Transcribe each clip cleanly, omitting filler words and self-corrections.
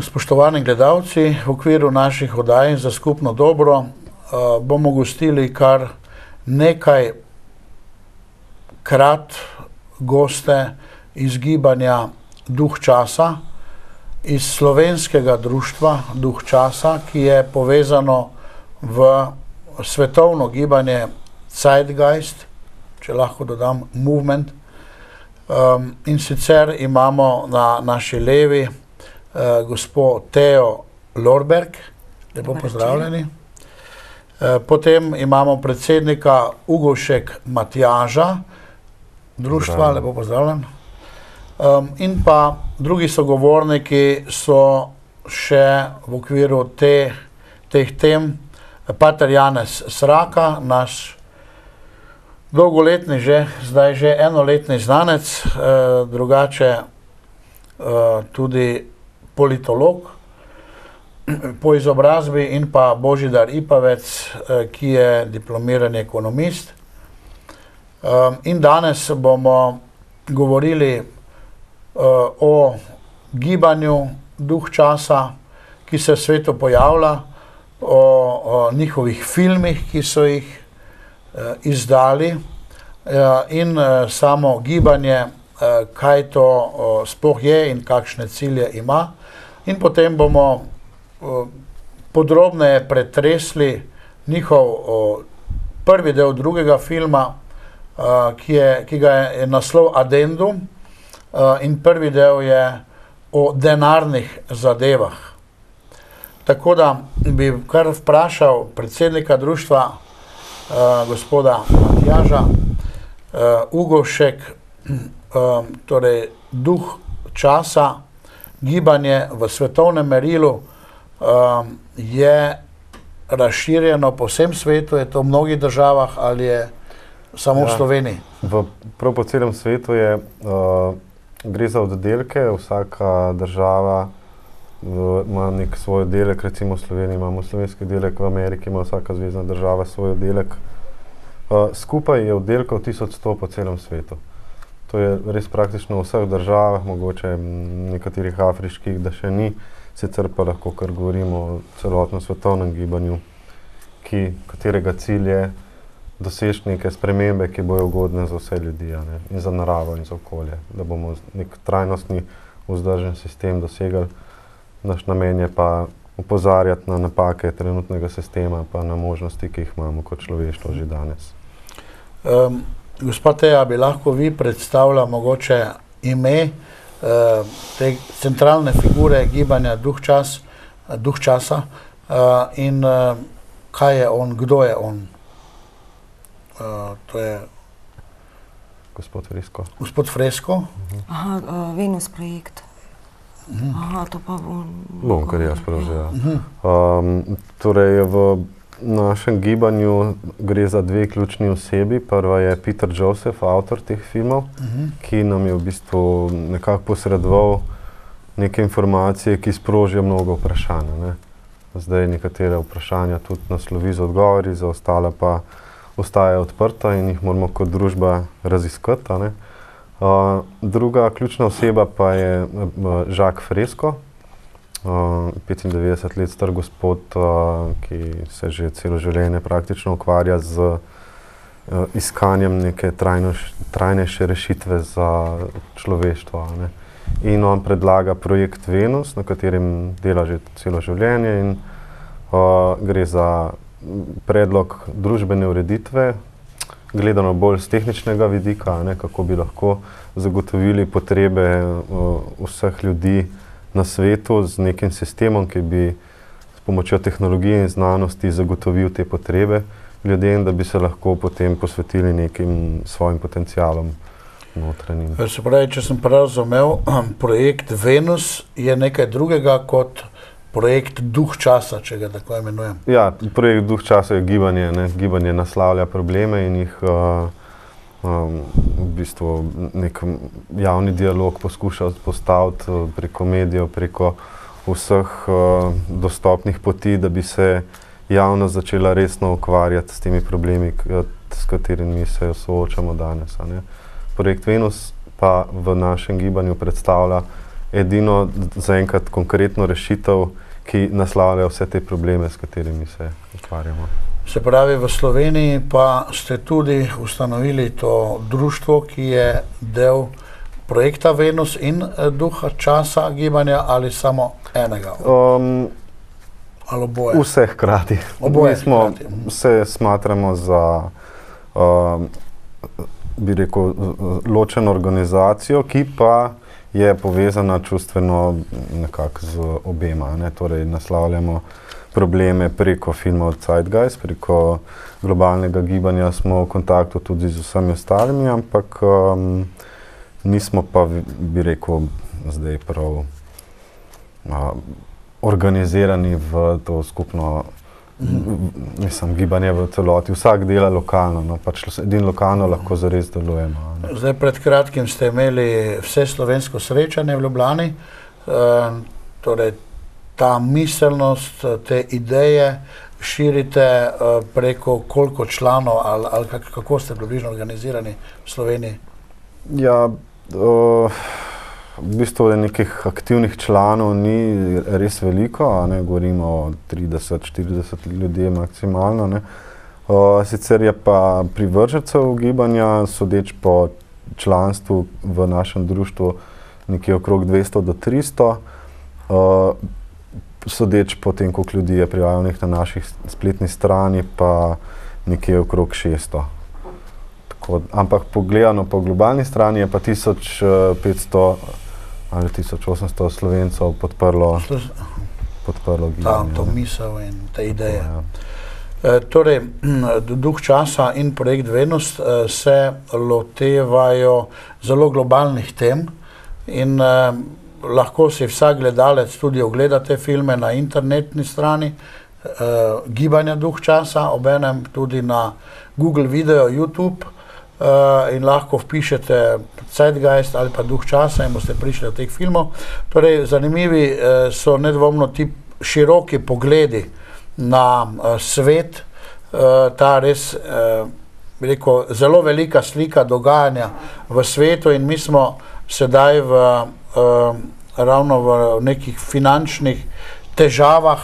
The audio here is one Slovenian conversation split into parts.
Spoštovani gledalci, v okviru naših oddaj za skupno dobro bomo gostili kar nekaj krat goste iz gibanja Duh časa, iz slovenskega društva Duh časa, ki je povezano v svetovno gibanje Zeitgeist, če lahko dodam movement. In sicer imamo na naši levi gospod Teo Lorberg, lepo pozdravljeni. Potem imamo predsednika Ugošek Matjaža, društva, lepo pozdravljen. In pa drugi sogovorniki so še v okviru teh tem pater Janez Sraka, naš dolgoletni zdaj že enoletni znanec, drugače tudi politolog po izobrazbi, in pa Božidar Ipavec, ki je diplomirani ekonomist. In danes bomo govorili o gibanju Duh časa, ki se v svetu pojavlja, o njihovih filmih, ki so jih izdali, in samo gibanje, kaj to sploh je in kakšne cilje ima. In potem bomo podrobneje pretresli njihov prvi del drugega filma, ki ga je naslov Addendum, in prvi del je o denarnih zadevah. Tako da bi kar vprašal predsednika društva, gospoda Matjaža, Ugošek, torej Duh časa, gibanje v svetovnem merilu je razširjeno po vsem svetu, je to v mnogih državah ali je samo v Sloveniji? Prav po celem svetu je, gre za oddelke, vsaka država ima nek svoj oddelek, recimo v Sloveniji imamo slovenski oddelek, v Ameriki ima vsaka zvezna država svoj oddelek. Skupaj je oddelkov 1100 po celem svetu. To je res praktično v vseh državah, mogoče nekaterih afriških, da še ni, sicer pa lahko kar govorimo o celotnem svetovnem gibanju, katerega cilj je doseči neke spremembe, ki bojo ugodne za vse ljudi, in za naravo in za okolje, da bomo nek trajnostni, vzdržen sistem dosegali. Naš namen je pa opozarjati na napake trenutnega sistema, pa na možnosti, ki jih imamo kot človeštvo že danes. Gospa Teja, bi lahko vi predstavila mogoče ime te centralne figure gibanja Duh časa in kaj je on, kdo je on? To je Gospod Fresko. Gospod Fresko? Aha, Venus projekt. Aha, to pa bom... Bom kar jaz prevzel. Torej, v našem gibanju gre za dve ključni osebi. Prva je Peter Joseph, avtor teh filmov, ki nam je v bistvu nekako posredoval neke informacije, ki sprožijo mnogo vprašanja. Zdaj nekatere vprašanja tudi naslovi z odgovori, za ostale pa ostajajo odprta in jih moramo kot družba raziskati. Druga ključna oseba pa je Jacques Fresko, 95 let star gospod, ki se že celo življenje praktično ukvarja z iskanjem neke trajnejše rešitve za človeštvo. In on predlaga projekt Venus, na katerem dela že celo življenje, in gre za predlog družbene ureditve, gledano bolj z tehničnega vidika, kako bi lahko zagotovili potrebe vseh ljudi na svetu z nekim sistemom, ki bi s pomočjo tehnologije in znanosti zagotovil te potrebe ljudem, da bi se lahko potem posvetili nekim svojim potencialom notranjim. Se pravi, če sem prav razumel, projekt Venus je nekaj drugega kot projekt Duh časa, če ga tako imenujem. Ja, projekt Duh časa je gibanje. Gibanje naslavlja probleme in jih v bistvu nek javni dialog poskuša postaviti preko medijev, preko vseh dostopnih poti, da bi se javnost začela resno ukvarjati s temi problemi, s katerimi se soočamo danes. Projekt Venus pa v našem gibanju predstavlja edino zaenkrat konkretno rešitev, ki naslavlja vse te probleme, s katerimi se ukvarjamo. Se pravi, v Sloveniji pa ste tudi ustanovili to društvo, ki je del projekta Venus in Duha časa gibanja ali samo enega? Ali oboje? Vse hkrati. Oboje hkrati. Se smatramo za, bi rekel, ločeno organizacijo, ki pa je povezana čustveno nekako z obema. Ne? Torej, naslavljamo probleme preko filmov Zeitgeist, preko globalnega gibanja smo v kontaktu tudi z vsemi ostalimi, ampak nismo pa, bi rekel, zdaj prav organizirani v to skupno gibanje v celoti. Vsak dela lokalno, no, pač edino lokalno lahko zares delujemo. Ne. Zdaj, pred kratkim ste imeli vseslovensko srečanje v Ljubljani, torej ta miselnost, te ideje širite preko koliko članov ali kako ste približno organizirani v Sloveniji? Ja, v bistvu je nekih aktivnih članov ni res veliko, ne, govorimo o 30-40 ljudje maksimalno, ne. Sicer je pa privržencev gibanja, sodeč po članstvu v našem društvu, nekje okrog 200 do 300, sodeč po tem, koliko ljudi je prijavljenih na naših spletni strani, pa nekje okrog 600. Ampak pogledano po globalni strani je pa 1500 ali 1800 Slovencev podprlo gibanje. To misel in te ideje. Torej, Duh časa in projekt Venus se lotevajo zelo globalnih tem in lahko si vsak gledalec tudi ogleda te filme na internetni strani gibanja Duh časa, obenem tudi na Google Video, YouTube, in lahko vpišete Zeitgeist ali pa Duh časa in boste prišli do teh filmov. Torej, zanimivi so nedvomno ti široki pogledi na svet, ta res, bi rekel, zelo velika slika dogajanja v svetu in mi smo sedaj ravno v nekih finančnih težavah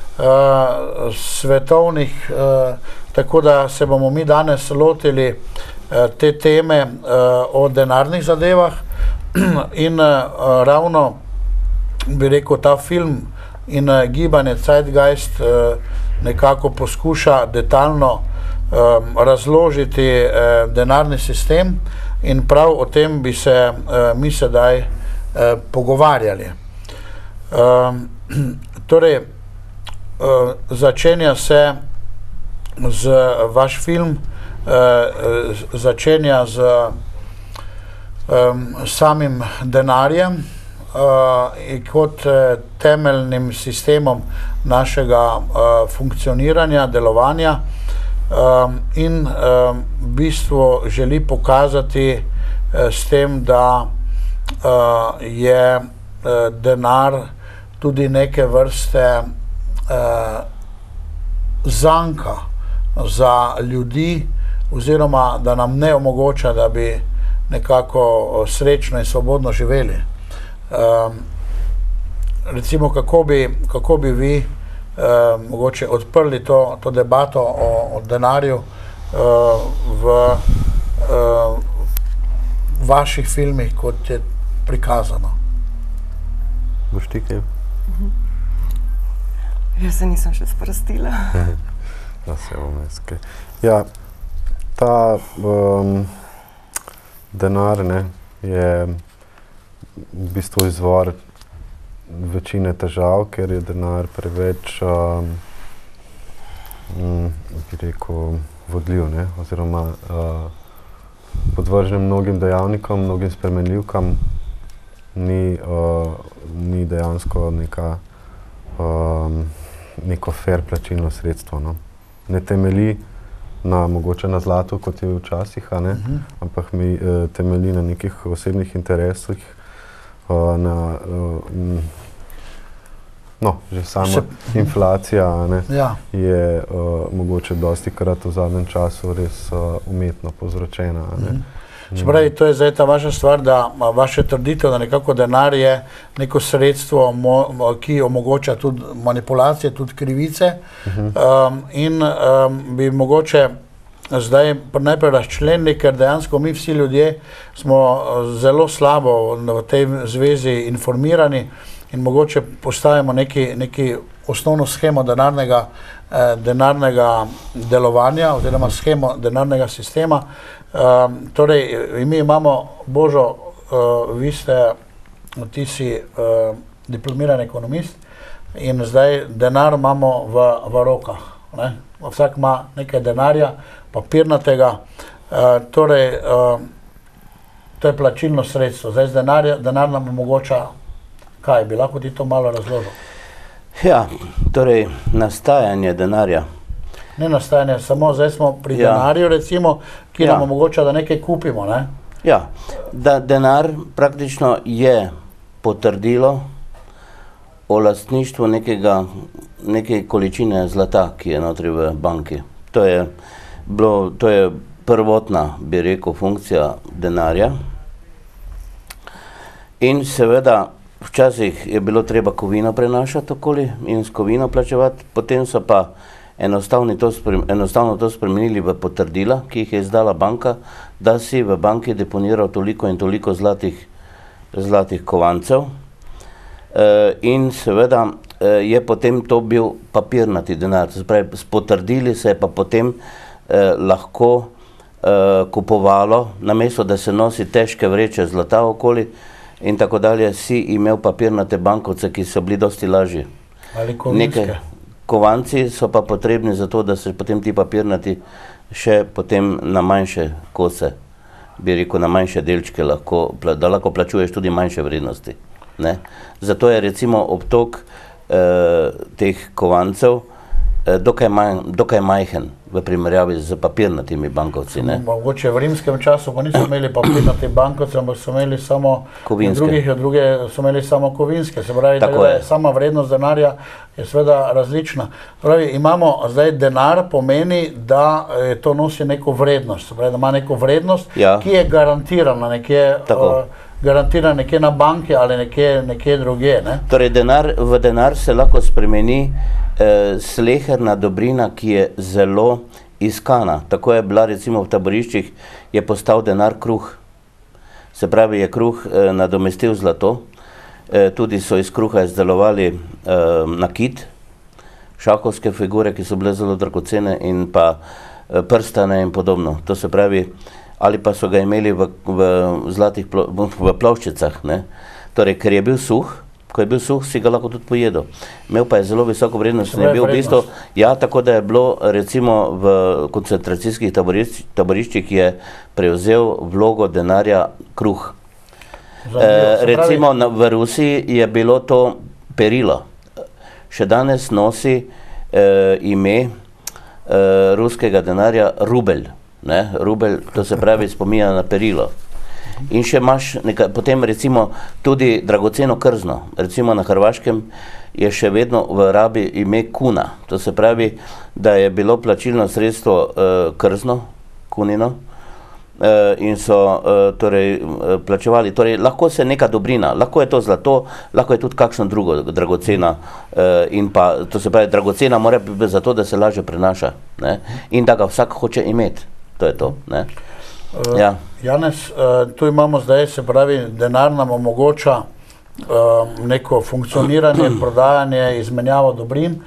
svetovnih, tako da se bomo mi danes lotili te teme o denarnih zadevah in ravno, bi rekel, ta film in gibanje Zeitgeist nekako poskuša detaljno razložiti denarni sistem in prav o tem bi se mi sedaj pogovarjali. Torej, začenja se vaš film začenja z samim denarjem kot temeljnim sistemom našega funkcioniranja, delovanja in v bistvu želi pokazati s tem, da je denar tudi neke vrste zanka za ljudi, oziroma da nam ne omogoča, da bi nekako srečno in svobodno živeli. Recimo, kako bi vi mogoče odprli to debato o denarju v vaših filmih, kot je prikazano? Boš ti kaj? Jaz se nisem še sprostila. Da se bom jaz kaj. Ja, ta denar, ne, je v bistvu izvor večine težav, ker je denar preveč, bi rekel, vodljiv, ne, oziroma podvržen mnogim dejavnikom, mnogim spremenljivkam, ni dejansko neko fair plačilno sredstvo, no. Ne temelji mogoče na zlatu, kot je včasih, ampak temelji na nekih osebnih interesih, že sama inflacija je mogoče dostikrat v zadnjem času res umetno povzročena. Se pravi, to je zdaj ta vaša stvar, da vaše trditev, da nekako denar je neko sredstvo, ki omogoča tudi manipulacije, tudi krivice, in bi mogoče zdaj najprej razčlenili, ker dejansko mi vsi ljudje smo zelo slabo v tej zvezi informirani in mogoče postavimo neki osnovno schemo denarnega delovanja oziroma schemo denarnega sistema. Torej, mi imamo, Božo, ti si diplomirani ekonomist in zdaj denar imamo v rokah. Vsak ima nekaj denarja, papirnatega, torej to je plačilno sredstvo. Zdaj denar nam omogoča kaj? Bi lahko ti to malo razložil? Ja, torej nastajanje denarja. Ne nastajanje, samo zdaj smo pri denarju recimo, ki nam omogoča, da nekaj kupimo, ne? Ja, da denar praktično je potrdilo o lastništvu neke količine zlata, ki je notri v banki. To je prvotna, bi rekel, funkcija denarja. In seveda včasih je bilo treba kovino prenašati okoli in s kovino plačevati, potem so pa enostavno to spremenili v potrdila, ki jih je izdala banka, da si v banki deponiral toliko in toliko zlatih kovancev. In seveda je potem to bil papirnati denar, to se pravi, s potrdili se je pa potem lahko kupovalo, namesto da se nosi težke vreče zlata okoli in tako dalje, si imel papirnate bankovce, ki so bili dosti lažji. Ali kovinske. Kovanci so pa potrebni za to, da se potem ti papirnati še potem na manjše kose, bi rekel, na manjše delčke, da lahko plačuješ tudi manjše vrednosti. Zato je recimo obtok teh kovancev dokaj majhen v primerjavi z papirnatimi bankovci. Mogoče v rimskem času pa niso imeli papirnati bankovce, ampak so imeli samo kovinske. Druge so imeli samo kovinske. Se pravi, da je sama vrednost denarja je seveda različna. Pravi, imamo zdaj denar, pomeni, da to nosi neko vrednost. Se pravi, da ima neko vrednost, ki je garantirana nekje na banki ali nekje druge. Torej, v denar se lahko spremeni sleherna dobrina, ki je zelo iskana. Tako je bila recimo v taboriščih, je postal denar kruh. Se pravi, je kruh nadomestil zlato. Tudi so iz kruha izdelovali nakit, šahovske figure, ki so bile zelo dragocene, in pa prstane in podobno. To se pravi, ali pa so ga imeli v ploščicah. Torej, ker je bil suh, ko je bil suh, si ga lahko tudi pojedel. Imel pa je zelo visoko vrednost in je bil v bistvu, tako da je bilo recimo v koncentracijskih taboriščih je prevzel vlogo denarja kruh. Recimo v Rusiji je bilo to perilo. Še danes nosi ime ruskega denarja rubelj. Rubelj, to se pravi, spominja na perilo. In še imaš potem recimo tudi dragoceno krzno. Recimo na Hrvaškem je še vedno v rabi ime kuna. To se pravi, da je bilo plačilno sredstvo krzno, kunino, in so plačevali. Torej, lahko se neka dobrina, lahko je to zlato, lahko je tudi kakšno drugo dragocena, in pa, to se pravi, dragocena mora biti zato, da se lažje prenaša, in da ga vsak hoče imeti. To je to. Janez, tu imamo zdaj, se pravi, denar nam omogoča neko funkcioniranje, prodajanje, izmenjavo dobrin.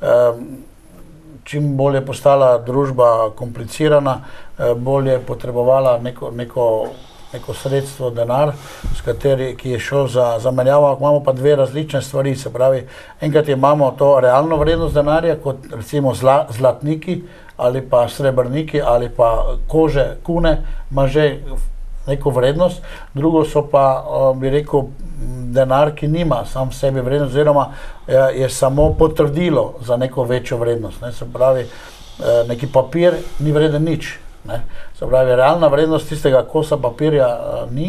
Čim bolj je postala družba komplicirana, bolj je potrebovala neko sredstvo, denar, ki je šel za menjavo. Imamo pa dve različne stvari, se pravi, enkrat imamo to realno vrednost denarja, kot recimo zlatniki, ali pa srebrniki, ali pa kože, kune, ima že neko vrednost. Drugo so pa, bi rekel, denar, ki nima sam v sebi vrednost, oziroma je samo potrdilo za neko večjo vrednost. Se pravi, neki papir ni vreden nič. Se pravi, realna vrednost tistega kosa papirja ni,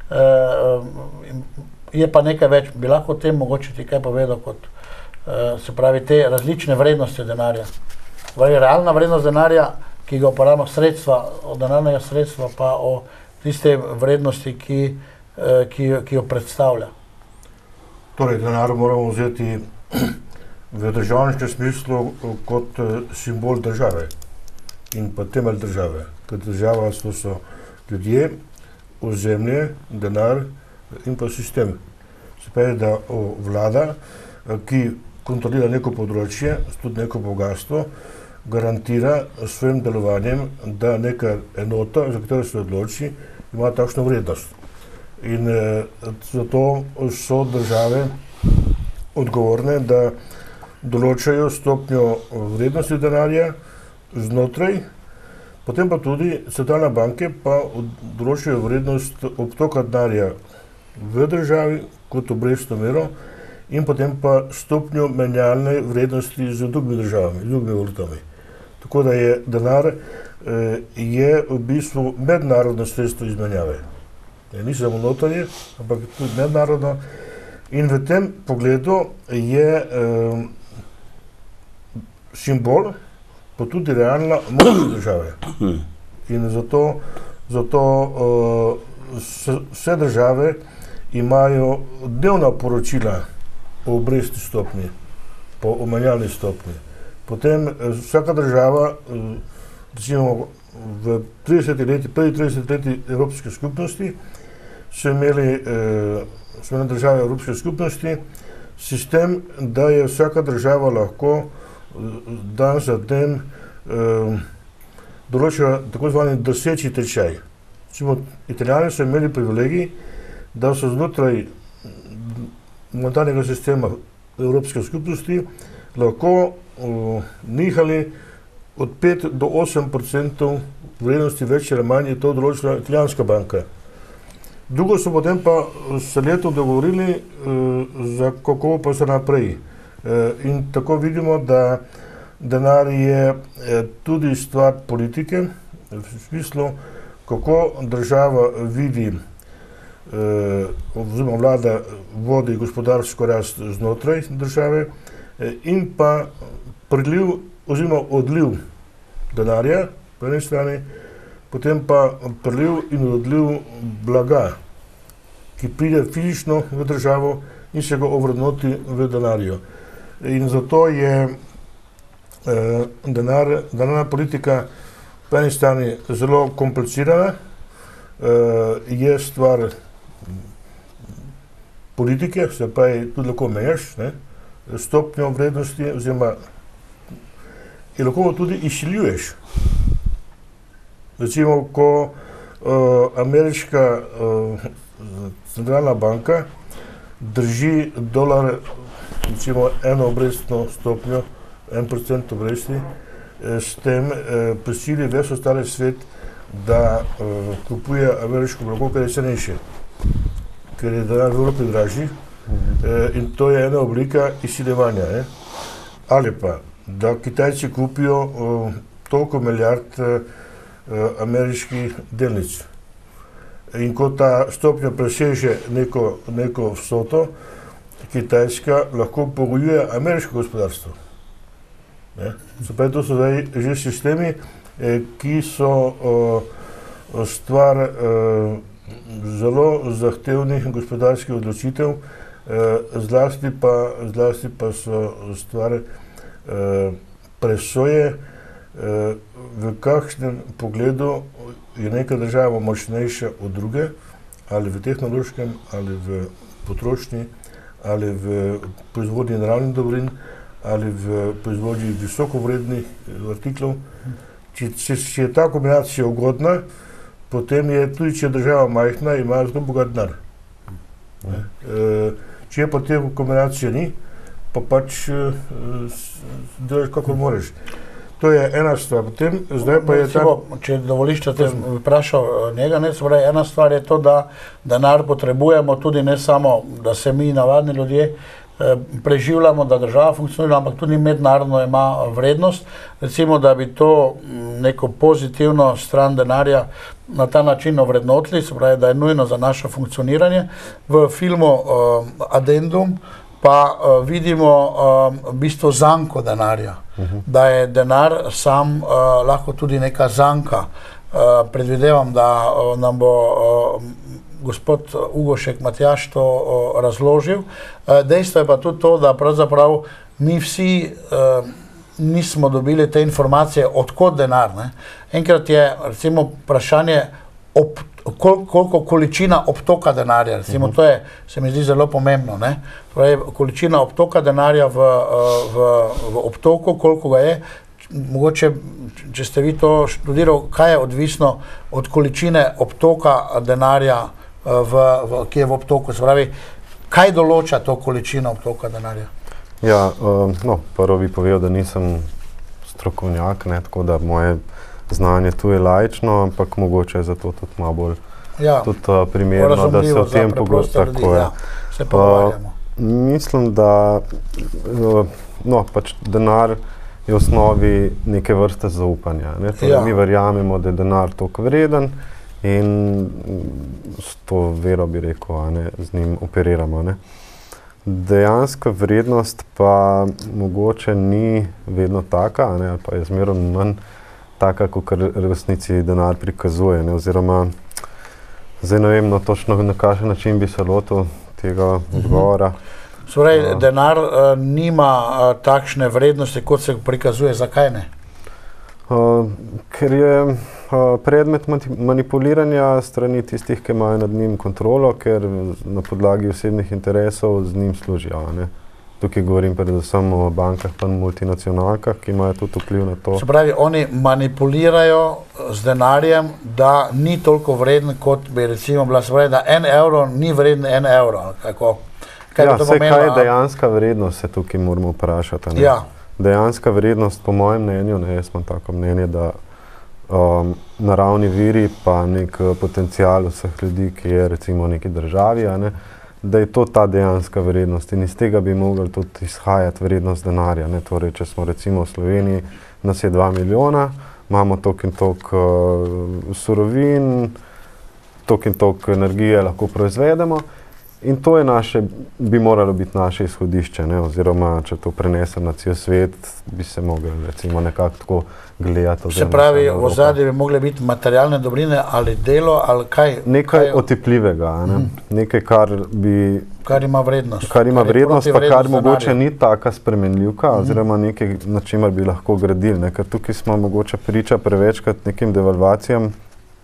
je pa nekaj več. Bi lahko o tem mogoče ti kaj povedal, kot se pravi, te različne vrednosti denarja. Realna vrednost denarja, ki ga uporabimo sredstva, od denarnega sredstva, pa o tiste vrednosti, ki jo predstavlja. Torej, denar moramo vzeti v državniškem smislu kot simbol države in pa temelj države. Ker država so ljudje, ozemlje, denar in pa sistem. Se pravi, da vlada, ki kontrolira neko področje, tudi neko bogatstvo, garantira s svojim delovanjem, da neka enota, za katero se odloči, ima takšno vrednost. In zato so države odgovorne, da določajo stopnjo vrednosti denarja znotraj, potem pa tudi centralne banke pa določajo vrednost obtoka denarja v državi kot obrestno mero in potem pa stopnjo menjalne vrednosti z drugimi državami, z drugimi valutami. Tako da je denar je v bistvu mednarodno sredstvo izmenjave. Ni samo notranje, ampak tudi mednarodno. In v tem pogledu je simbol, pa tudi realna moč države. In zato vse države imajo dnevna poročila o obrestni stopnji, po menjalni stopnji. Potem vsaka država, recimo v 30 leti, prvi 30 leti Evropske skupnosti, so imeli države Evropske skupnosti sistem, da je vsaka država lahko dan za dnem določila tako zvani doseči tečaj. Recimo, Italijani so imeli privilegij, da so znotraj monetarnega sistema Evropske skupnosti lahko nihali od 5 do 8% vrednosti več ali manj, je to določila italijanska banka. Drugo so potem pa se letom dogovorili, za kako pa se naprej. In tako vidimo, da denar je tudi stvar politike, v smislu, kako država vidi, oziroma vlada vodi gospodarsko rast znotraj države in pa priliv oziroma odliv denarja po eni strani, potem pa priliv in odliv blaga, ki pride fizično v državo in se ga ovrednoti v denarju. In zato je denarna politika po eni strani zelo komplicirana, je stvar politike, se pravi, tudi lahko mejaš stopnjo vrednosti, oziroma in lahko tudi izsiljuješ. Recimo, ko ameriška centralna banka drži dolar, recimo eno obrestno stopnjo, 1% obresti, s tem prisili ves ostali svet, da kupuje ameriško blago, ker je cenejše, ker je denar v Evropi dražji, in to je ena oblika izsiljevanja. Ali pa, da Kitajci kupijo toliko milijard ameriških delnic. In ko ta stopnja preseže neko vsoto, Kitajska lahko pogojuje ameriško gospodarstvo. Se pravi, to so zdaj že sistemi, ki so stvar zelo zahtevnih gospodarskih odločitev, zlasti pa so stvar presoje, v kakšnem pogledu je neka država močnejša od druge, ali v tehnološkem, ali v potrošnji, ali v proizvodnji naravnih dobrin, ali v proizvodnji visokovrednih artiklov. Če je ta kombinacija ugodna, potem je tudi, če je država majhna, ima zelo bogat denar. Če pa te kombinacije ni, pa pač delaš, kako moraš. To je ena stvar. Potem, zdaj pa je če dovoliš, da te vprašal njega, ena stvar je to, da denar potrebujemo tudi ne samo, da se mi navadni ljudje preživljamo, da država funkcionira, ampak tudi mednarodno ima vrednost. Recimo, da bi to neko pozitivno stran denarja na ta način ovrednotili, se pravi, da je nujno za naše funkcioniranje. V filmu Addendum pa vidimo v bistvu zanko denarja, da je denar sam lahko tudi neka zanka. Predvidevam, da nam bo gospod Ugošek Matjaž to razložil. Dejstvo je pa tudi to, da pravzaprav mi vsi nismo dobili te informacije, odkot denar. Ne? Enkrat je recimo vprašanje, koliko količina obtoka denarja, recimo to je, se mi zdi zelo pomembno, ne? Torej, količina obtoka denarja v obtoku, koliko ga je, mogoče, če ste vi to študirali, kaj je odvisno od količine obtoka denarja, ki je v obtoku, se pravi, kaj določa to količino obtoka denarja? Ja, prvo bi povedal, da nisem strokovnjak, ne, tako da moje znanje tu je laično, ampak mogoče je zato tudi malo bolj primerno, da se o tem pogovarjamo. Mislim, da pač denar je v osnovi neke vrste zaupanja. Ne? Torej, mi verjamemo, da je denar toliko vreden in s to vero, bi rekel, z njim operiramo. Ne? Dejanska vrednost pa mogoče ni vedno taka, ali pa je zmeraj manj taka, kot resnici denar prikazuje. Ne? Oziroma, zdaj ne vem, točno na kakšen način bi se lotil tega odgovora. Torej, denar nima takšne vrednosti, kot se prikazuje. Zakaj ne? Ker je predmet manipuliranja strani tistih, ki imajo nad njim kontrolo, ker na podlagi osebnih interesov z njim služijo. Ne? Tukaj govorim predvsem o bankah pa multinacionalkah, ki imajo tudi vpliv na to. Se pravi, oni manipulirajo z denarjem, da ni toliko vreden, kot bi recimo bila. Se pravi, da 1 evro ni vreden 1 evro. Kako? Kaj je dejanska vrednost, se tukaj moramo vprašati. Ja. Dejanska vrednost, po mojem mnenju, jaz imam tako mnenje, da naravni viri pa nek potencial vseh ljudi, ki je recimo v neki državi, da je to ta dejanska vrednost in iz tega bi mogli tudi izhajati vrednost denarja. Torej, če smo recimo v Sloveniji, nas je 2 milijona, imamo toliko in toliko surovin, toliko in toliko energije lahko proizvedemo. In to je bi moralo biti naše izhodišče, oziroma, če to prenesem na cel svet, bi se mogli recimo nekako tako gledati. Se pravi, v ozadju bi mogle biti materialne dobrine ali delo, ali kaj? Nekaj otipljivega, nekaj, kar ima vrednost. Kar ima vrednost, pa kar mogoče ni taka spremenljivka, oziroma nekaj, na čemer bi lahko gradili. Ker tukaj smo mogoče priča prevečkrat nekim devalvacijam,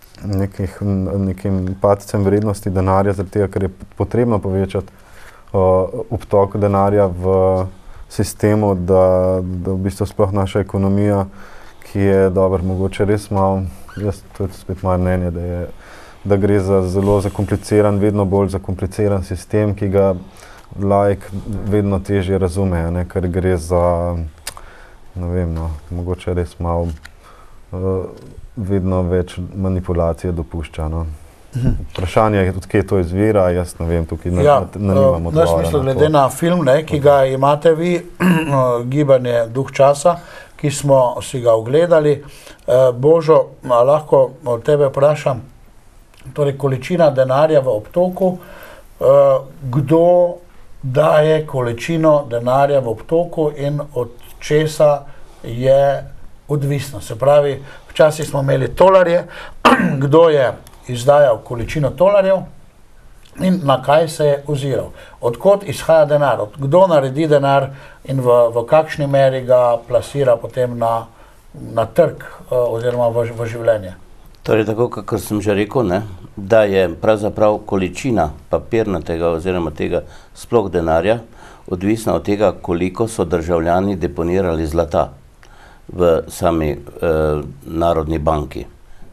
nekim padcem vrednosti denarja, zaradi tega, ker je potrebno povečati obtok denarja v sistemu, da v bistvu sploh naša ekonomija, ki je dobro, mogoče res malo, to je spet moje mnenje, da gre za zelo zakompliciran, vedno bolj zakompliciran sistem, ki ga laik vedno težje razume, ker gre za, ne vem, mogoče res malo vedno več manipulacije dopušča. Vprašanje je, odkje to izvira, jaz ne vem, tukaj nimam odgovora. V smislu, glede na film, ki ga imate vi, Gibanje Duh časa, ki smo si ga ogledali. Božo, lahko od tebe vprašam, torej količina denarja v obtoku, kdo daje količino denarja v obtoku in od česa je odvisno. Se pravi, včasih smo imeli tolarje, kdo je izdajal količino tolarjev in na kaj se je oziral. Odkot izhaja denar, kdo naredi denar in v kakšni meri ga plasira potem na trg oziroma v življenje. Torej, tako kakor sem že rekel, da je pravzaprav količina papirnatega oziroma tega sploh denarja odvisna od tega, koliko so državljani deponirali zlata v sami Narodni banki,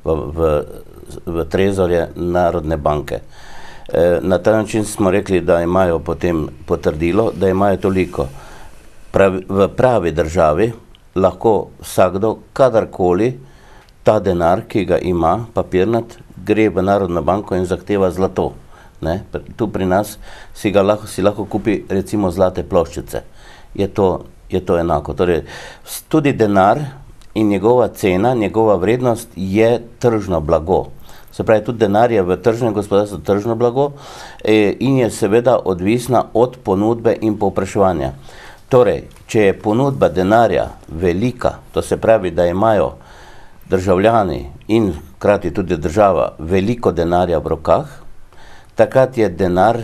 v trezorje Narodne banke. Na ta način smo rekli, da imajo potem potrdilo, da imajo toliko. V pravi državi lahko vsakdo, kadarkoli, ta denar, ki ga ima papirnat, gre v Narodno banko in zahteva zlato. Tu pri nas si lahko kupi recimo zlate ploščice. Je to enako. Torej, tudi denar in njegova cena, njegova vrednost je tržno blago. Se pravi, tudi denar je v tržnem gospodarstvu tržno blago in je seveda odvisna od ponudbe in povpraševanja. Torej, če je ponudba denarja velika, to se pravi, da imajo državljani in hkrati tudi država, veliko denarja v rokah, takrat je denar,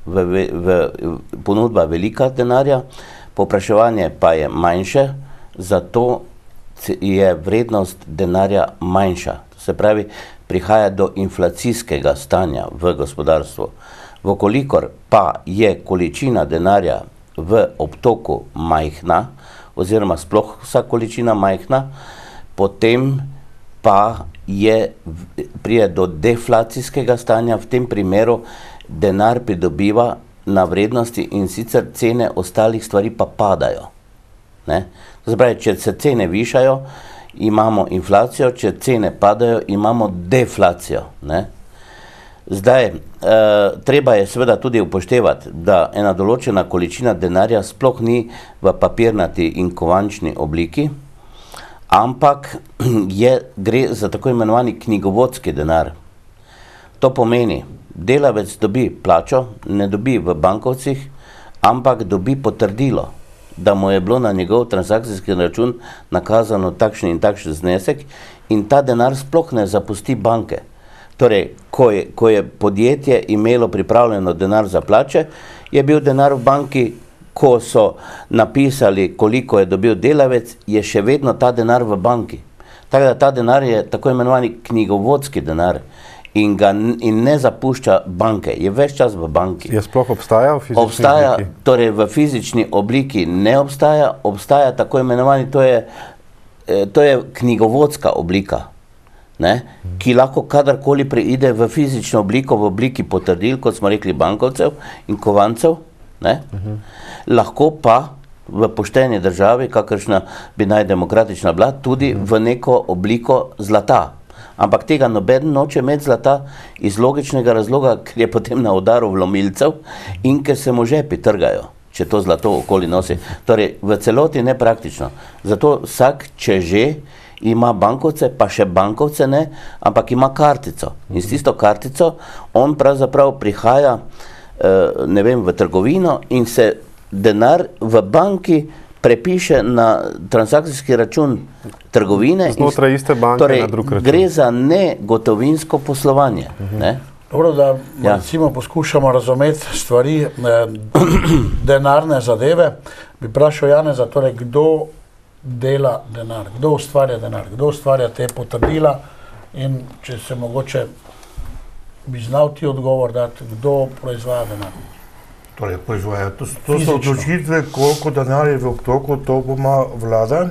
ponudba velika denarja, povpraševanje pa je manjše, zato je vrednost denarja manjša. Se pravi, prihaja do inflacijskega stanja v gospodarstvu. Vkolikor pa je količina denarja v obtoku majhna, oziroma sploh vsa količina majhna, potem pa prije do deflacijskega stanja, v tem primeru denar pridobiva na vrednosti in sicer cene ostalih stvari pa padajo. Ne? To se pravi, če se cene višajo, imamo inflacijo, če cene padajo, imamo deflacijo. Ne? Zdaj, treba je seveda tudi upoštevati, da ena določena količina denarja sploh ni v papirnati in kovančni obliki, ampak gre za tako imenovani knjigovodski denar. To pomeni, delavec dobi plačo, ne dobi v bankovcih, ampak dobi potrdilo, da mu je bilo na njegov transakcijski račun nakazano takšen in takšen znesek in ta denar sploh ne zapusti banke. Torej, ko je podjetje imelo pripravljeno denar za plače, je bil denar v banki, ko so napisali, koliko je dobil delavec, je še vedno ta denar v banki. Tako da ta denar je tako imenovani knjigovodski denar in ne zapušča banke, je ves čas v banki. Je sploh obstaja v fizični obliki? Torej v fizični obliki ne obstaja, obstaja tako imenovani, to je knjigovodska oblika, ne, ki lahko kadarkoli preide v fizično obliko, v obliki potrdil, kot smo rekli, bankovcev in kovancev, ne, lahko pa v pošteni državi, kakršna bi najdemokratična bila, tudi v neko obliko zlata. Ampak tega noben noče imeti zlata iz logičnega razloga, ker je potem na udaru vlomilcev in ker se mu žepi trgajo, če to zlato okoli nosi. Torej, v celoti nepraktično. Zato vsak, če že, ima bankovce, pa še bankovce ne, ampak ima kartico. In s tisto kartico on pravzaprav prihaja, ne vem, v trgovino in se denar v banki prepiše na transakcijski račun trgovine. Znotraj iste banke, torej, na drug račun. Gre za negotovinsko poslovanje. Ne? Dobro, da recimo poskušamo razumeti stvari, denarne zadeve. Bi vprašal Janeza, torej, kdo dela denar, kdo ustvarja denar, kdo ustvarja te potrdila in če se mogoče bi znal ti odgovor dati, kdo proizvaja denar. Torej, proizvaja. To so odločitve, koliko denar je v obtoku, to ima vlada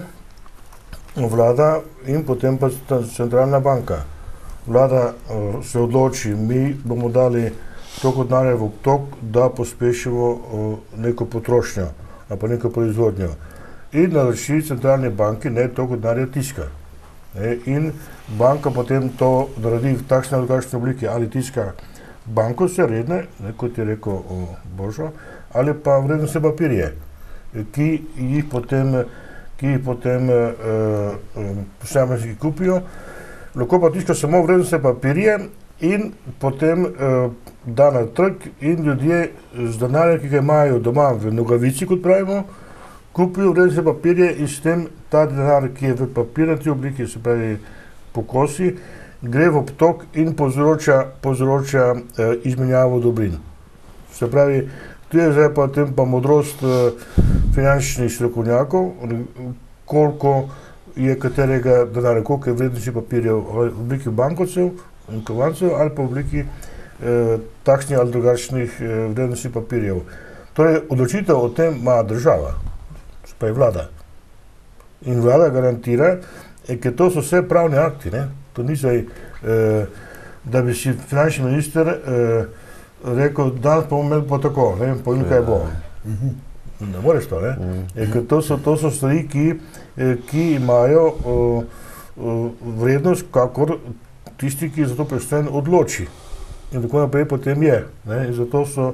in potem pa centralna banka. Vlada se odloči, mi bomo dali toliko denarja v obtok, da pospešimo neko potrošnjo ali pa neko proizvodnjo. In naroči centralne banke, ne, toliko denarja tiska. In banka potem to naredi v takšni ali drugačni obliki, ali tiska bankovce redne, kot je rekel Božo, ali pa vrednostne papirje, ki jih potem posamezniki kupijo. Lahko pa tiska samo vrednostne papirje in potem da na trg in ljudje z denarjem, ki ga imajo doma v nogavici, kot pravimo, kupijo vrednostne papirje in s tem ta denar, ki je v papirnati obliki, se pravi po kosi, gre v obtok in povzroča izmenjavo dobrin. Se pravi, tu je zdaj pa modrost finančnih strokovnjakov, koliko je katerega denarja, koliko je vrednosti papirjev v obliki bankovcev in kovancev ali pa v obliki takšnih ali drugačnih vrednosti papirjev. Torej, odločitev o tem ima država, se pravi vlada. In vlada garantira, ker to so vse pravni akti, ne? To ni zdaj, da bi si finančni minister rekel, danes pa bomo imeli pa tako, ne vem, povem, kaj bo. Ne moreš to, ne? Ker to so stvari, ki imajo vrednost, kakor tisti, ki je za to pristojen, odloči. In tako naprej potem je. Ne? In zato so,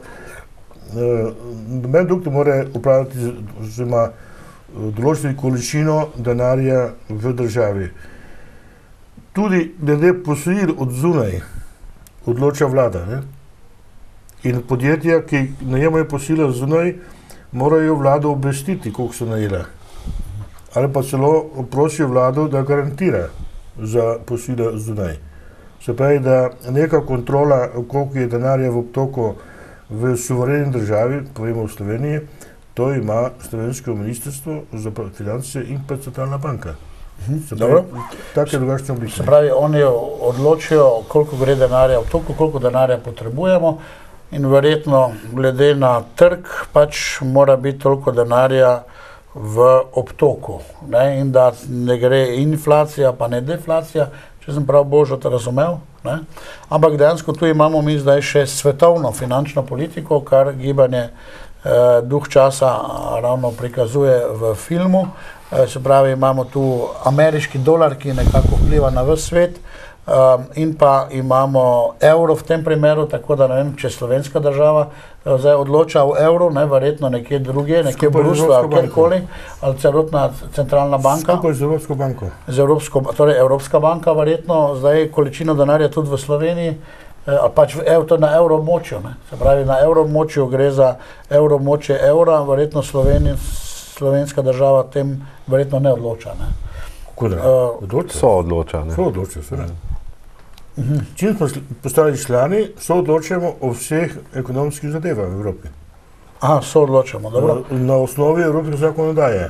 noben drug ne more upravljati oziroma določiti količino denarja v državi. Tudi glede posojil od zunaj odloča vlada. Ne? In podjetja, ki najemajo posojila zunaj, morajo vlado obvestiti, koliko so najela. Ali pa celo prosijo vlado, da garantira za posojila zunaj. Se pravi, da neka kontrola, koliko je denarja v obtoku v suvereni državi, povemo v Sloveniji, to ima slovensko ministrstvo za finance in pa centralna banka. Se pravi, take drugačne oblike. Se pravi, oni odločijo, koliko gre denarja v toku, koliko denarja potrebujemo in verjetno glede na trg pač mora biti toliko denarja v obtoku, ne? In da ne gre inflacija, pa ne deflacija, če sem prav Božo to razumel, ne? Ampak dejansko tu imamo mi zdaj še svetovno finančno politiko, kar gibanje Duh časa ravno prikazuje v filmu. Se pravi, imamo tu ameriški dolar, ki nekako vpliva na ves svet, in pa imamo evro v tem primeru, tako da ne vem, če slovenska država zdaj odloča o evru, ne, verjetno nekje druge, nekje v Bruslu ali kjerkoli, ali celotna centralna banka. Skupaj z Evropsko banko. Torej Evropska banka verjetno zdaj količino denarja tudi v Sloveniji, ali pač to na evroobmočju, ne. Se pravi, na evroobmočju gre za evroobmočje evra, verjetno slovenska država tem verjetno ne odloča, ne. Kako da? So odloča, ne? So odloča, seveda. Čim smo postali člani, so odločamo o vseh ekonomskih zadevah v Evropi. Aha, so odločamo, dobro. Na osnovi evropske zakonodaje.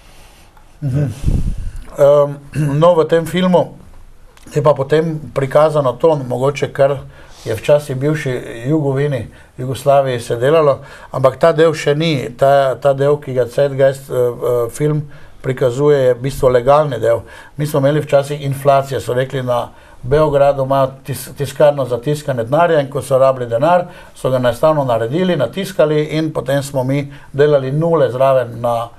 No, v tem filmu je pa potem prikazano to, mogoče kar je včasih bivši Jugoslaviji se delalo, ampak ta del še ni, ta del, ki ga Zeitgeist film prikazuje, je v bistvu legalni del. Mi smo imeli včasih inflacije, so rekli na Beogradu imajo tiskarno za tiskanje denarja in ko so rabili denar, so ga enostavno naredili, natiskali in potem smo mi delali nule zraven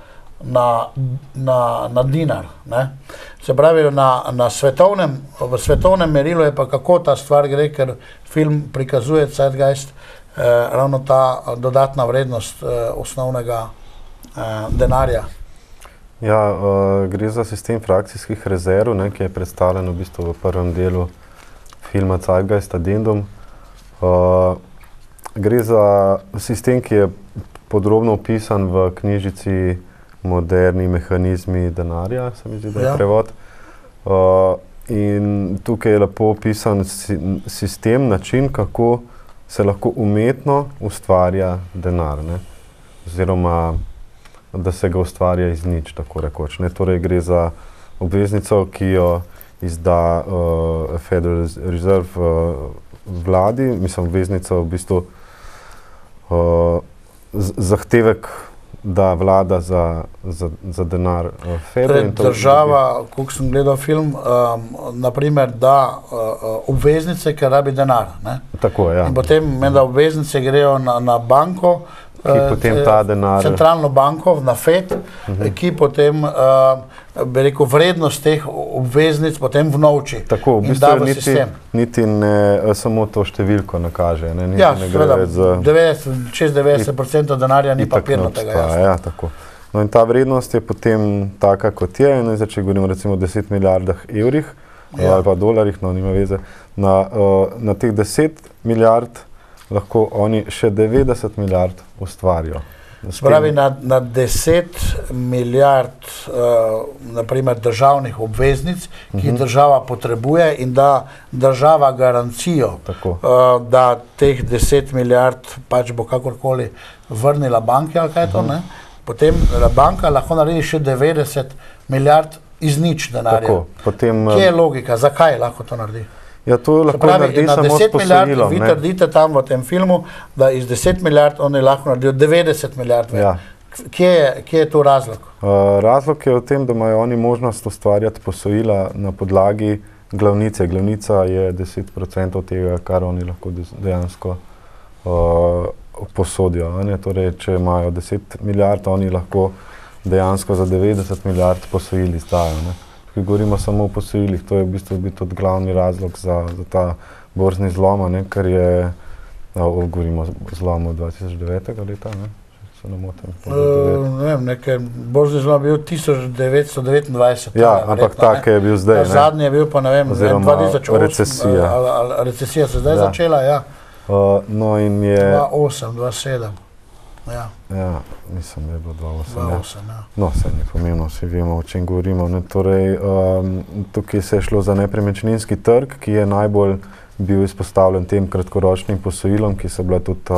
na dinar, ne. Se pravi, v svetovnem merilu je pa kako ta stvar gre, ker film prikazuje Zeitgeist ravno ta dodatna vrednost osnovnega denarja. Ja, gre za sistem frakcijskih rezerv, ne, ki je predstavljen v bistvu v prvem delu filma Zeitgeist Addendum. Gre za sistem, ki je podrobno opisan v knjižici Moderni mehanizmi denarja, se mi zdi, da je prevod. In tukaj je lepo opisan sistem, način, kako se lahko umetno ustvarja denar, ne, oziroma da se ga ustvarja iz nič, tako rekoč, ne. Torej gre za obveznico, ki jo izda Federal Reserve vladi, mislim, obveznica v bistvu zahtevek, da vlada za denar Federal. Država, koliko sem gledal film, naprimer da obveznice, ker rabi denar, ne. Tako, ja. In potem menda obveznice grejo na banko, ki potem ta denar... centralno banko, na FED, ki potem, bi rekel, vrednost teh obveznic potem vnovči. Tako, v bistvu niti ne samo to številko nakaže. Ja, seveda, 96-90% denarja ni papirnatega, jasno. Ja, tako. No in ta vrednost je potem taka, kot je, in zdaj, če govorimo recimo o 10 milijardah evrih, ali pa dolarjih, no, nima veze, na teh 10 milijard lahko oni še 90 milijard ustvarijo. Spravi, na 10 milijard naprimer državnih obveznic, ki država potrebuje in da država garancijo, da teh 10 milijard pač bo kakorkoli vrnila banki ali kaj to, ne? Potem banka lahko naredi še 90 milijard iz nič denarja. Kje je logika? Zakaj lahko to naredi? Ja, to lahko naredi samo s posojilom. Vi trdite tam v tem filmu, da iz 10 milijard oni lahko naredijo 90 milijard. Ja. Kje je tu razlog? Razlog je v tem, da imajo oni možnost ustvarjati posojila na podlagi glavnice. Glavnica je 10% tega, kar oni lahko dejansko posodijo. Torej, če imajo 10 milijard, oni lahko dejansko za 90 milijard posojil izdajo, ne. Ki govorimo samo o posojilih, to je v bistvu tudi glavni razlog za ta borzni zlom, ker je, govorimo o zlomu 2009. leta, ne, če se ne motim. Ne vem, nekaj borzni zlom je bil 1929. Ja, ampak tak je bil zdaj, ne. Zadnji je bil pa, ne vem, 2008. Recesija. Recesija se zdaj začela, ja. No in je... 2008, 2007. Ja. Ja, mislim, da je bilo 2008. 2008, ja. No, se ni pomembno, vsi vemo, o čem govorimo. Ne? Torej, tukaj se je šlo za nepremičninski trg, ki je najbolj bil izpostavljen tem kratkoročnim posojilom, ki so bila tudi,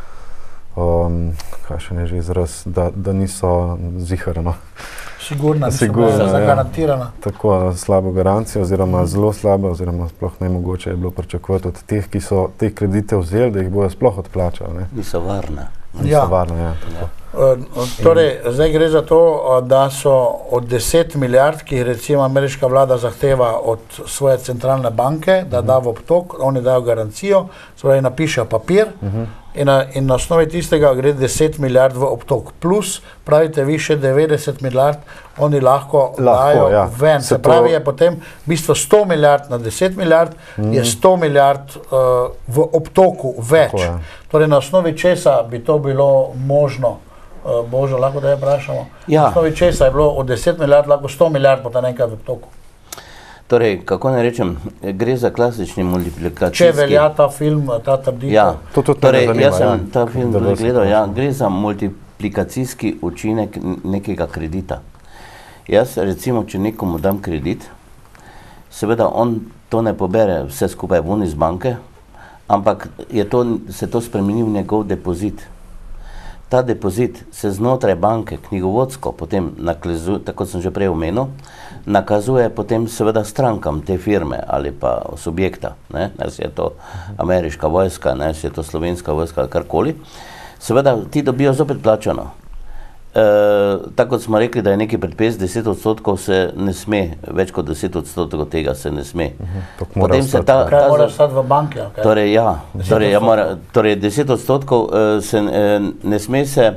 kaj še ne že izraz, da niso ziharno. Sigurna, Sigurna, zagarantirana. Tako, slabo garancijo, oziroma zelo slabo, oziroma sploh nemogoče je bilo pričakovati od teh, ki so te kredite vzeli, da jih bojo sploh odplačali. Ne? Niso varne. Niso varne, ja. Torej, zdaj gre za to, da so od 10 milijard, ki recimo ameriška vlada zahteva od svoje centralne banke, da da v obtok, oni dajo garancijo, torej napišejo papir in na osnovi tistega gre 10 milijard v obtok. Plus, pravite vi, še 90 milijard oni lahko dajo ven. Se pravi, je potem v bistvu 100 milijard na 10 milijard, je 100 milijard v obtoku več. Torej, na osnovi česa bi to bilo možno? Bože, lahko da je vprašamo. Na osnovi česa je bilo od 10 milijard, lahko 100 milijard potem enkrat v obtoku. Torej, kako ne rečem, gre za klasični multiplikacijski... Če velja ta film, ta trditev? Ja, torej, jaz sem ta film gledal, ja, gre za multiplikacijski učinek nekega kredita. Jaz, recimo, če nekomu dam kredit, seveda on to ne pobere vse skupaj ven iz banke, ampak se to spremeni v njegov depozit. Ta depozit se znotraj banke, knjigovodsko, potem nakazuje, tako sem že prej omenil, nakazuje potem seveda strankam te firme ali pa subjekta, ne si je to ameriška vojska, ne si je to slovenska vojska ali karkoli, seveda ti dobijo zopet plačano. Tako kot smo rekli, da je nekaj predpis, 10% se ne sme, več kot 10% tega se ne sme. Potem se kaj mora stati v banki? Torej, ja, torej 10% se ne sme se,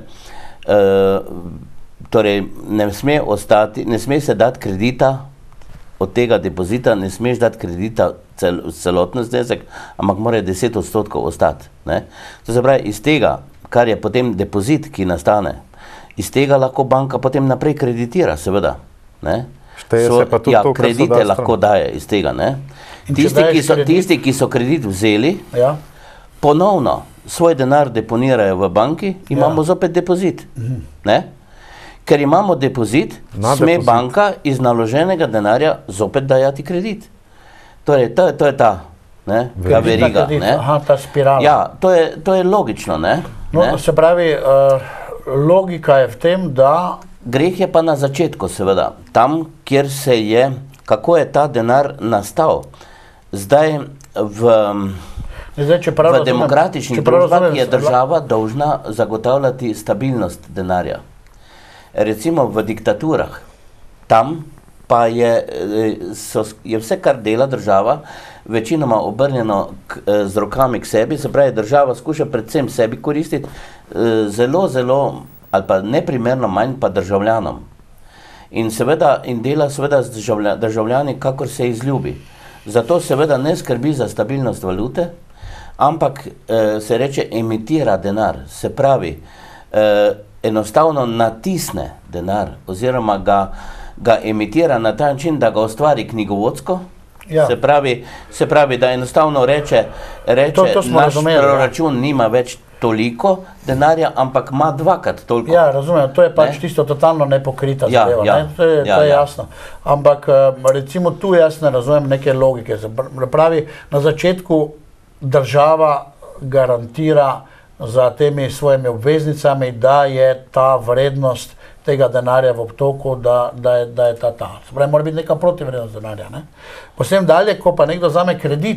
torej ne sme se dati kredita od tega depozita, ne smeš dati kredita celotno znesek, ampak mora 10% ostati. To se pravi, iz tega, kar je potem depozit, ki nastane, iz tega lahko banka potem naprej kreditira, seveda. Kredite lahko daje iz tega. Tisti, ki so kredit vzeli, ponovno svoj denar deponirajo v banki, imamo zopet depozit. Ker imamo depozit, sme banka iz naloženega denarja zopet dajati kredit. Torej, to je ta veriga. Ta spirala. Ja, to je logično. Se pravi, logika je v tem, da... Greh je pa na začetku, seveda. Tam, kjer se je, kako je ta denar nastal. Zdaj, v demokratičnih družbah je država dolžna zagotavljati stabilnost denarja. Recimo v diktaturah, tam pa je vse, kar dela država, večinoma obrnjeno z rokami k sebi, se pravi, država skuša predvsem sebi koristiti, zelo, ali pa neprimerno manj pa državljanom. In dela seveda z državljani, kakor se izljubi. Zato seveda ne skrbi za stabilnost valute, ampak se reče emitira denar, se pravi, enostavno natisne denar, oziroma ga emitira na ta način, da ga ustvari knjigovodsko. Se pravi, da enostavno reče, naš proračun nima več toliko denarja, ampak ima dvakrat toliko. Ja, razumem, to je pač tisto totalno nepokrita zadeva, to je jasno. Ampak recimo tu jaz ne razumem neke logike. Pravi, na začetku država garantira za temi svojimi obveznicami, da je ta vrednost tega denarja v obtoku, da je ta. Se pravi, mora biti neka protivrednost denarja. Potem dalje, ko pa nekdo vzame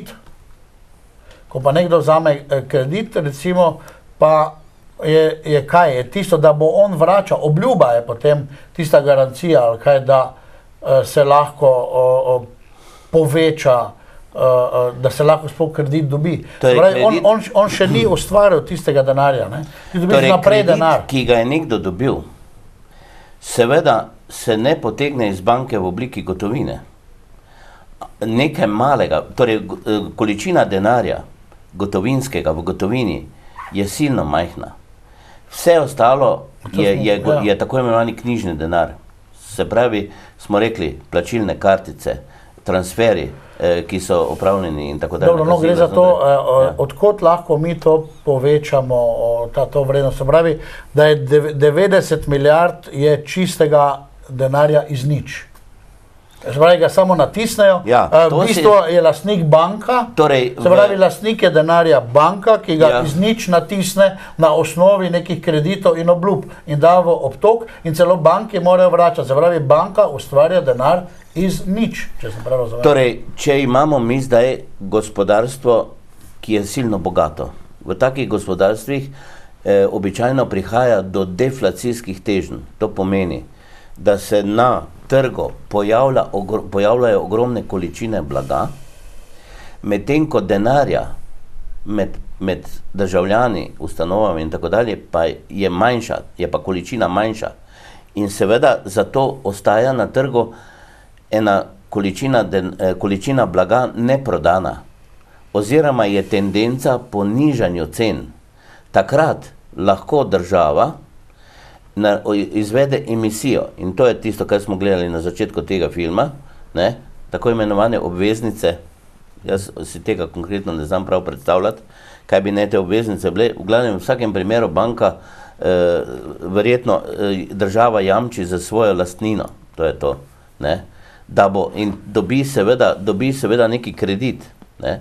kredit, recimo, pa je kaj? Je tisto, da bo on vračal, obljuba je potem tista garancija, ali kaj, da se lahko poveča, da se lahko sploh kredit dobi. On še ni ustvaril tistega denarja. Torej, kredit, ki ga je nekdo dobil, seveda se ne potegne iz banke v obliki gotovine. Nekaj malega, torej količina denarja gotovinskega v gotovini je silno majhna. Vse ostalo je tako imenovani knjižni denar. Se pravi, smo rekli, plačilne kartice, transferi, ki so opravljeni in tako dalje. Dobro, no, gre za to, odkot lahko mi to povečamo, to vrednost. Se pravi, da je 90 milijard je čistega denarja iz nič. Se pravi, ga samo natisnejo, Ja, v bistvu je lastnik banka, Torej, se pravi, lastnik je denarja banka, ki ga iz nič natisne na osnovi nekih kreditov in obljub in da v obtok in celo banke morajo vračati. Se pravi, banka ustvarja denar iz nič, če sem prav razumel. Torej, če imamo mi zdaj gospodarstvo, ki je silno bogato, v takih gospodarstvih običajno prihaja do deflacijskih teženj. To pomeni, da se na trgu pojavljajo ogromne količine blaga, medtem ko denarja med državljani, ustanovami in tako dalje pa je manjša, je pa količina manjša. In seveda zato ostaja na trgu ena količina blaga neprodana, oziroma je tendenca po nižanju cen. Takrat lahko država izvede emisijo, in to je tisto, kar smo gledali na začetku tega filma, ne, tako imenovane obveznice. Jaz si tega konkretno ne znam prav predstavljati, kaj bi ne te obveznice bile. V glavnem, v vsakem primeru banka verjetno država jamči za svojo lastnino, to je to, ne, da bo in dobi seveda neki kredit, ne.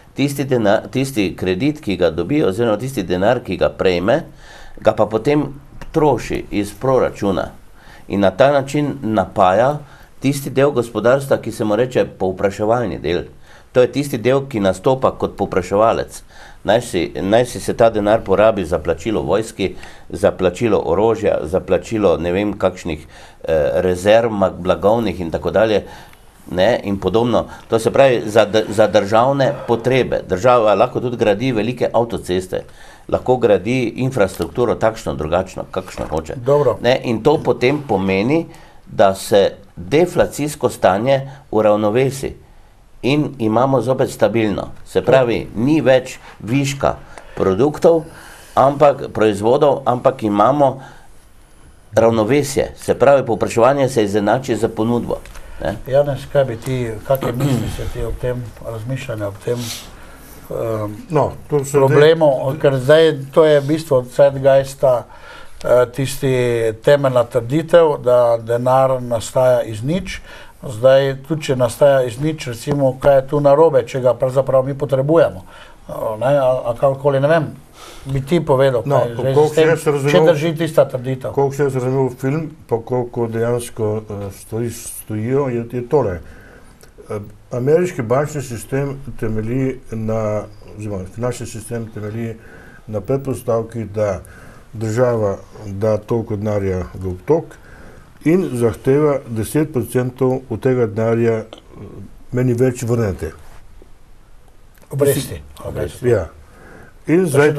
Tisti kredit, ki ga dobi, oziroma tisti denar, ki ga prejme, ga pa potem troši iz proračuna in na ta način napaja tisti del gospodarstva, ki se mu reče povpraševalni del. To je tisti del, ki nastopa kot povpraševalec. Naj si se ta denar porabi za plačilo vojski, za plačilo orožja, za plačilo ne vem kakšnih rezerv, blagovnih in tako dalje, ne, in podobno. To se pravi za državne potrebe. Država lahko tudi gradi velike avtoceste, lahko gradi infrastrukturo takšno, drugačno, kakšno hoče. Ne, in to potem pomeni, da se deflacijsko stanje uravnovesi in imamo zopet stabilno. Se pravi, ni več viška produktov, proizvodov, ampak imamo ravnovesje. Se pravi, povpraševanje se izenači za ponudbo. Janez, kaj bi ti, kakšne misli se ti ob tem razmišljanju, ob tem problemu, ker zdaj to je v bistvu od Zeitgeista tisti temeljna trditev, da denar nastaja iz nič. Zdaj, tudi če nastaja iz nič, recimo, kaj je tu narobe, če ga pravzaprav mi potrebujemo. A kakorkoli, ne vem, bi ti povedal, če drži tista trditev. Koliko se je razumel film, pa koliko dejansko stvari stojijo, je tole. Ameriški bančni sistem temelji oziroma finančni sistem temelji na predpostavki, da država da toliko denarja v obtok in zahteva 10% od tega denarja meni več vrnete. Obresti. Ja. In zdaj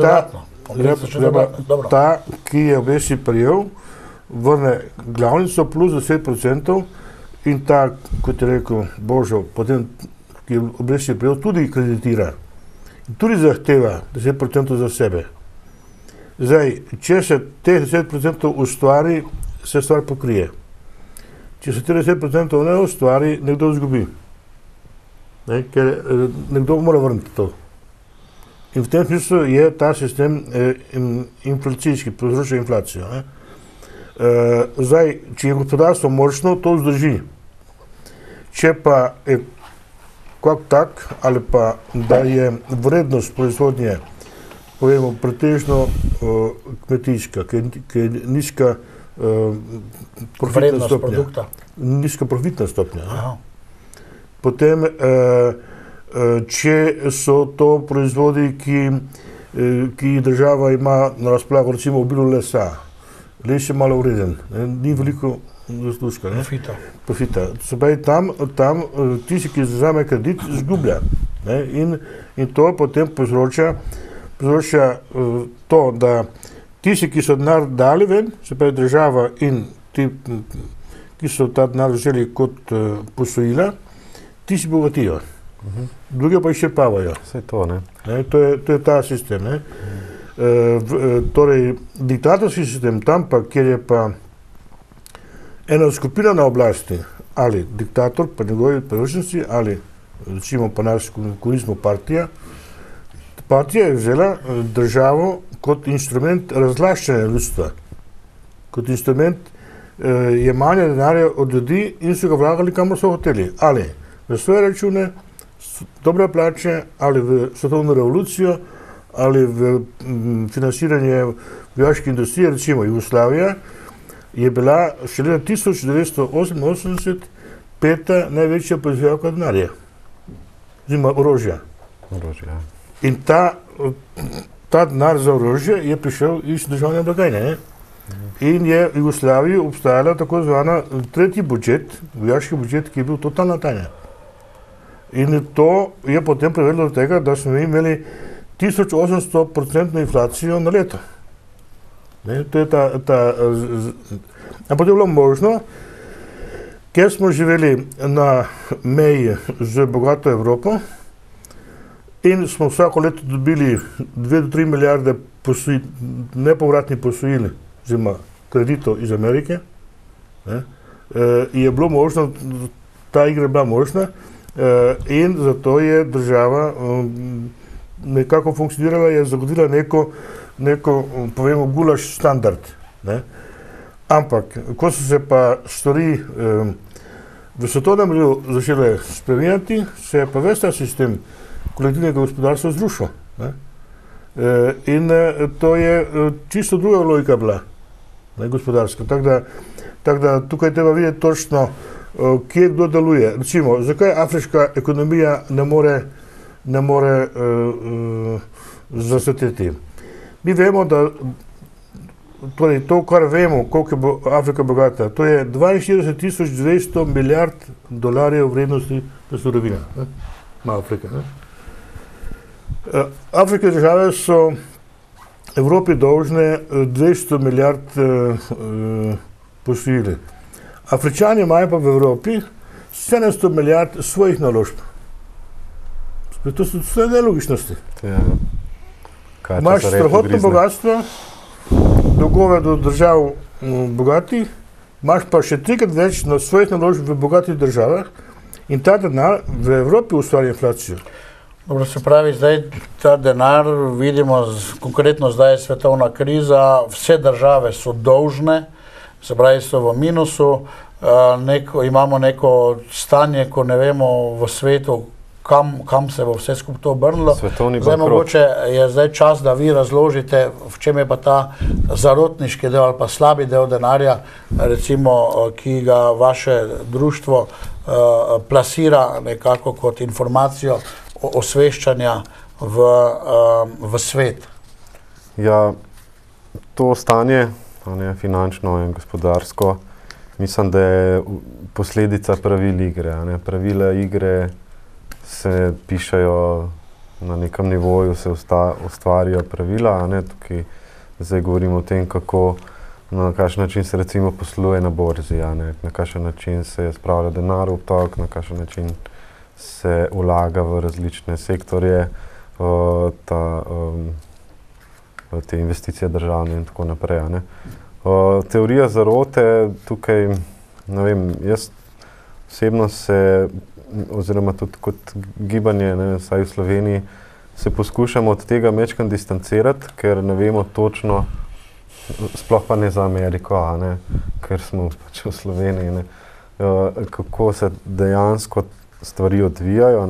ta, ki je obresti prijel, vrne glavnico plus 10%, in ta, kot je rekel Božo, potem, ki je obresti prijel, tudi kreditira. In tudi zahteva 10% za sebe. Zdaj, če se teh 10% ustvari, se stvar pokrije. Če se teh 10% ne ustvari, nekdo izgubi. Ker nekdo mora vrniti to. In v tem smislu je ta sistem inflacijski, povzroča inflacijo. Zdaj, če je gospodarstvo močno, to vzdrži. Če pa je kak tak, ali pa da je vrednost proizvodnje, povemo, pretežno kmetijska, ki je nizka profitna stopnja. Nizka profitna stopnja. Potem, če so to proizvodi, ki država ima na razpolago, recimo obilo lesa, les je malo vreden, ni veliko zaslužka. Profita. Se pravi, tam tisti, ki vzame kredit, izgublja. In to potem povzroča to, da tisti, ki so denar dali ven, se pravi država in ti, ki so ta denar vzeli kot posojila, ti si bogatijo. Druge pa izčrpavajo. Vse to, ne? To je ta sistem. Torej, diktatorski sistem tam pa, kjer je pa ena skupina na oblasti, ali diktator, pa njegovi privrženci, ali recimo pa naš komunizmu partija. Partija je vzela državo kot instrument razlaščanja ljudstva, kot instrument jemanja denarja od ljudi in so ga vlagali, kamor so hoteli. Ali v svoje račune, dobre plače, ali v svetovno revolucijo, ali v financiranje vojaške industrije. Recimo Jugoslavija je bila še leta 1988 peta največja proizvajalka denarja, oziroma orožja. In ta denar za orožje je prišel iz državne blagajne, ne? In je v Jugoslaviji obstajala tako zvana tretji budžet, vojaški budžet, ki je bil totalna tajna. In to je potem privedlo do tega, da smo imeli 1800% inflacijo na leto. Ne, to je ampak to je bilo možno, ker smo živeli na meji z bogato Evropo in smo vsako leto dobili 2 do 3 milijarde nepovratnih posojil, oziroma kreditov iz Amerike, ne, je bilo možno, ta igra je bila možna in zato je država nekako funkcionirala, je zagodila neko povemo, gulaš standard. Ne. Ampak, ko so se pa stvari v svetovnem merilo začele spreminjati, se je pa ves ta sistem kolektivnega gospodarstva zrušil. Ne. In to je čisto druga logika bila, ne, gospodarska. Tako da tukaj treba videti točno, kje kdo deluje. Recimo, zakaj afriška ekonomija ne more zasvetiti. Mi vemo, da torej to, kar vemo, koliko je Afrika bogata, to je 42.200 milijard dolarjev vrednosti surovine. Ima Afrika. Ne? Afriške države so Evropi dolžne 200 milijard posojil. Afričani imajo pa v Evropi 700 milijard svojih naložb. To so vse nelogičnosti. Imaš strahotno bogatstvo, dolgove do držav bogatih, imaš pa še 3-krat več na svojih naložb v bogatih državah in ta denar v Evropi ustvarja inflacijo. Dobro, se pravi, zdaj ta denar vidimo, konkretno zdaj je svetovna kriza, vse države so dolžne, se pravi, so v minusu, imamo neko stanje, ko ne vemo v svetu, kam se bo vse skupaj to obrnilo. Zdaj mogoče je zdaj čas, da vi razložite, v čem je pa ta zarotniški del ali pa slabi del denarja, recimo, ki ga vaše društvo plasira nekako kot informacijo osveščanja v svet. Ja, to stanje, finančno in gospodarsko, mislim, da je posledica pravil igre. Pravila igre se pišejo na nekem nivoju, se ustvarijo pravila, tukaj zdaj govorimo o tem, kako, na kakšen način se recimo posluje na borzi, na kakšen način se spravlja denar v obtok, na kakšen način se vlaga v različne sektorje, te investicije državne in tako naprej. Teorija zarote tukaj, ne vem, jaz osebno se, oziroma tudi kot gibanje, vsaj v Sloveniji, se poskušamo od tega majčkeno distancirati, ker ne vemo točno, sploh pa ne za Ameriko, ker smo pač v Sloveniji, kako se dejansko stvari odvijajo.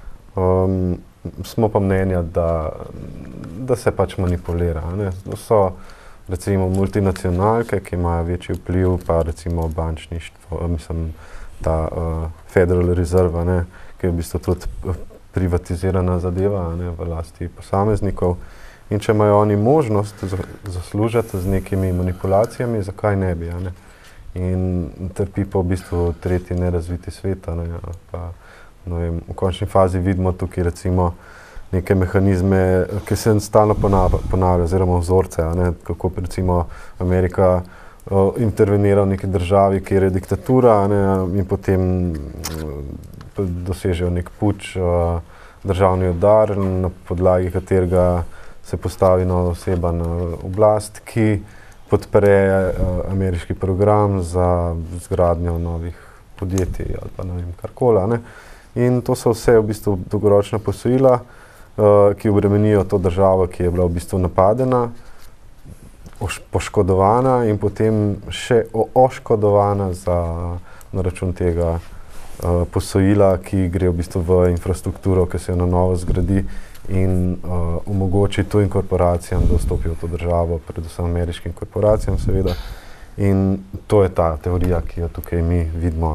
Smo pa mnenja, da se pač manipulira. So recimo multinacionalke, ki imajo večji vpliv, pa recimo bančništvo, mislim, ta Federal Reserve, ki je v bistvu tudi privatizirana zadeva, v lasti posameznikov. In če imajo oni možnost zaslužiti z nekimi manipulacijami, zakaj ne bi? In trpi pa v bistvu tretji nerazviti sveta. V končni fazi vidimo tukaj recimo neke mehanizme, ki se stalno ponavljajo, oziroma vzorce, kako recimo Amerika intervenira v neki državi, kjer je diktatura, in potem dosežejo nek puč, državni udar, na podlagi katerega se postavi nova oseba na oblast, ki podpre ameriški program za zgradnjo novih podjetij ali pa ne vem, karkoli. In to so vse v bistvu dolgoročna posojila, ki obremenijo to državo, ki je bila v bistvu napadena, poškodovana in potem še oškodovana na račun tega posojila, ki gre v bistvu v infrastrukturo, ki se jo na novo zgradi in omogoči tujim korporacijam, da vstopijo v to državo, predvsem ameriškim korporacijam seveda. In to je ta teorija, ki jo tukaj mi vidimo.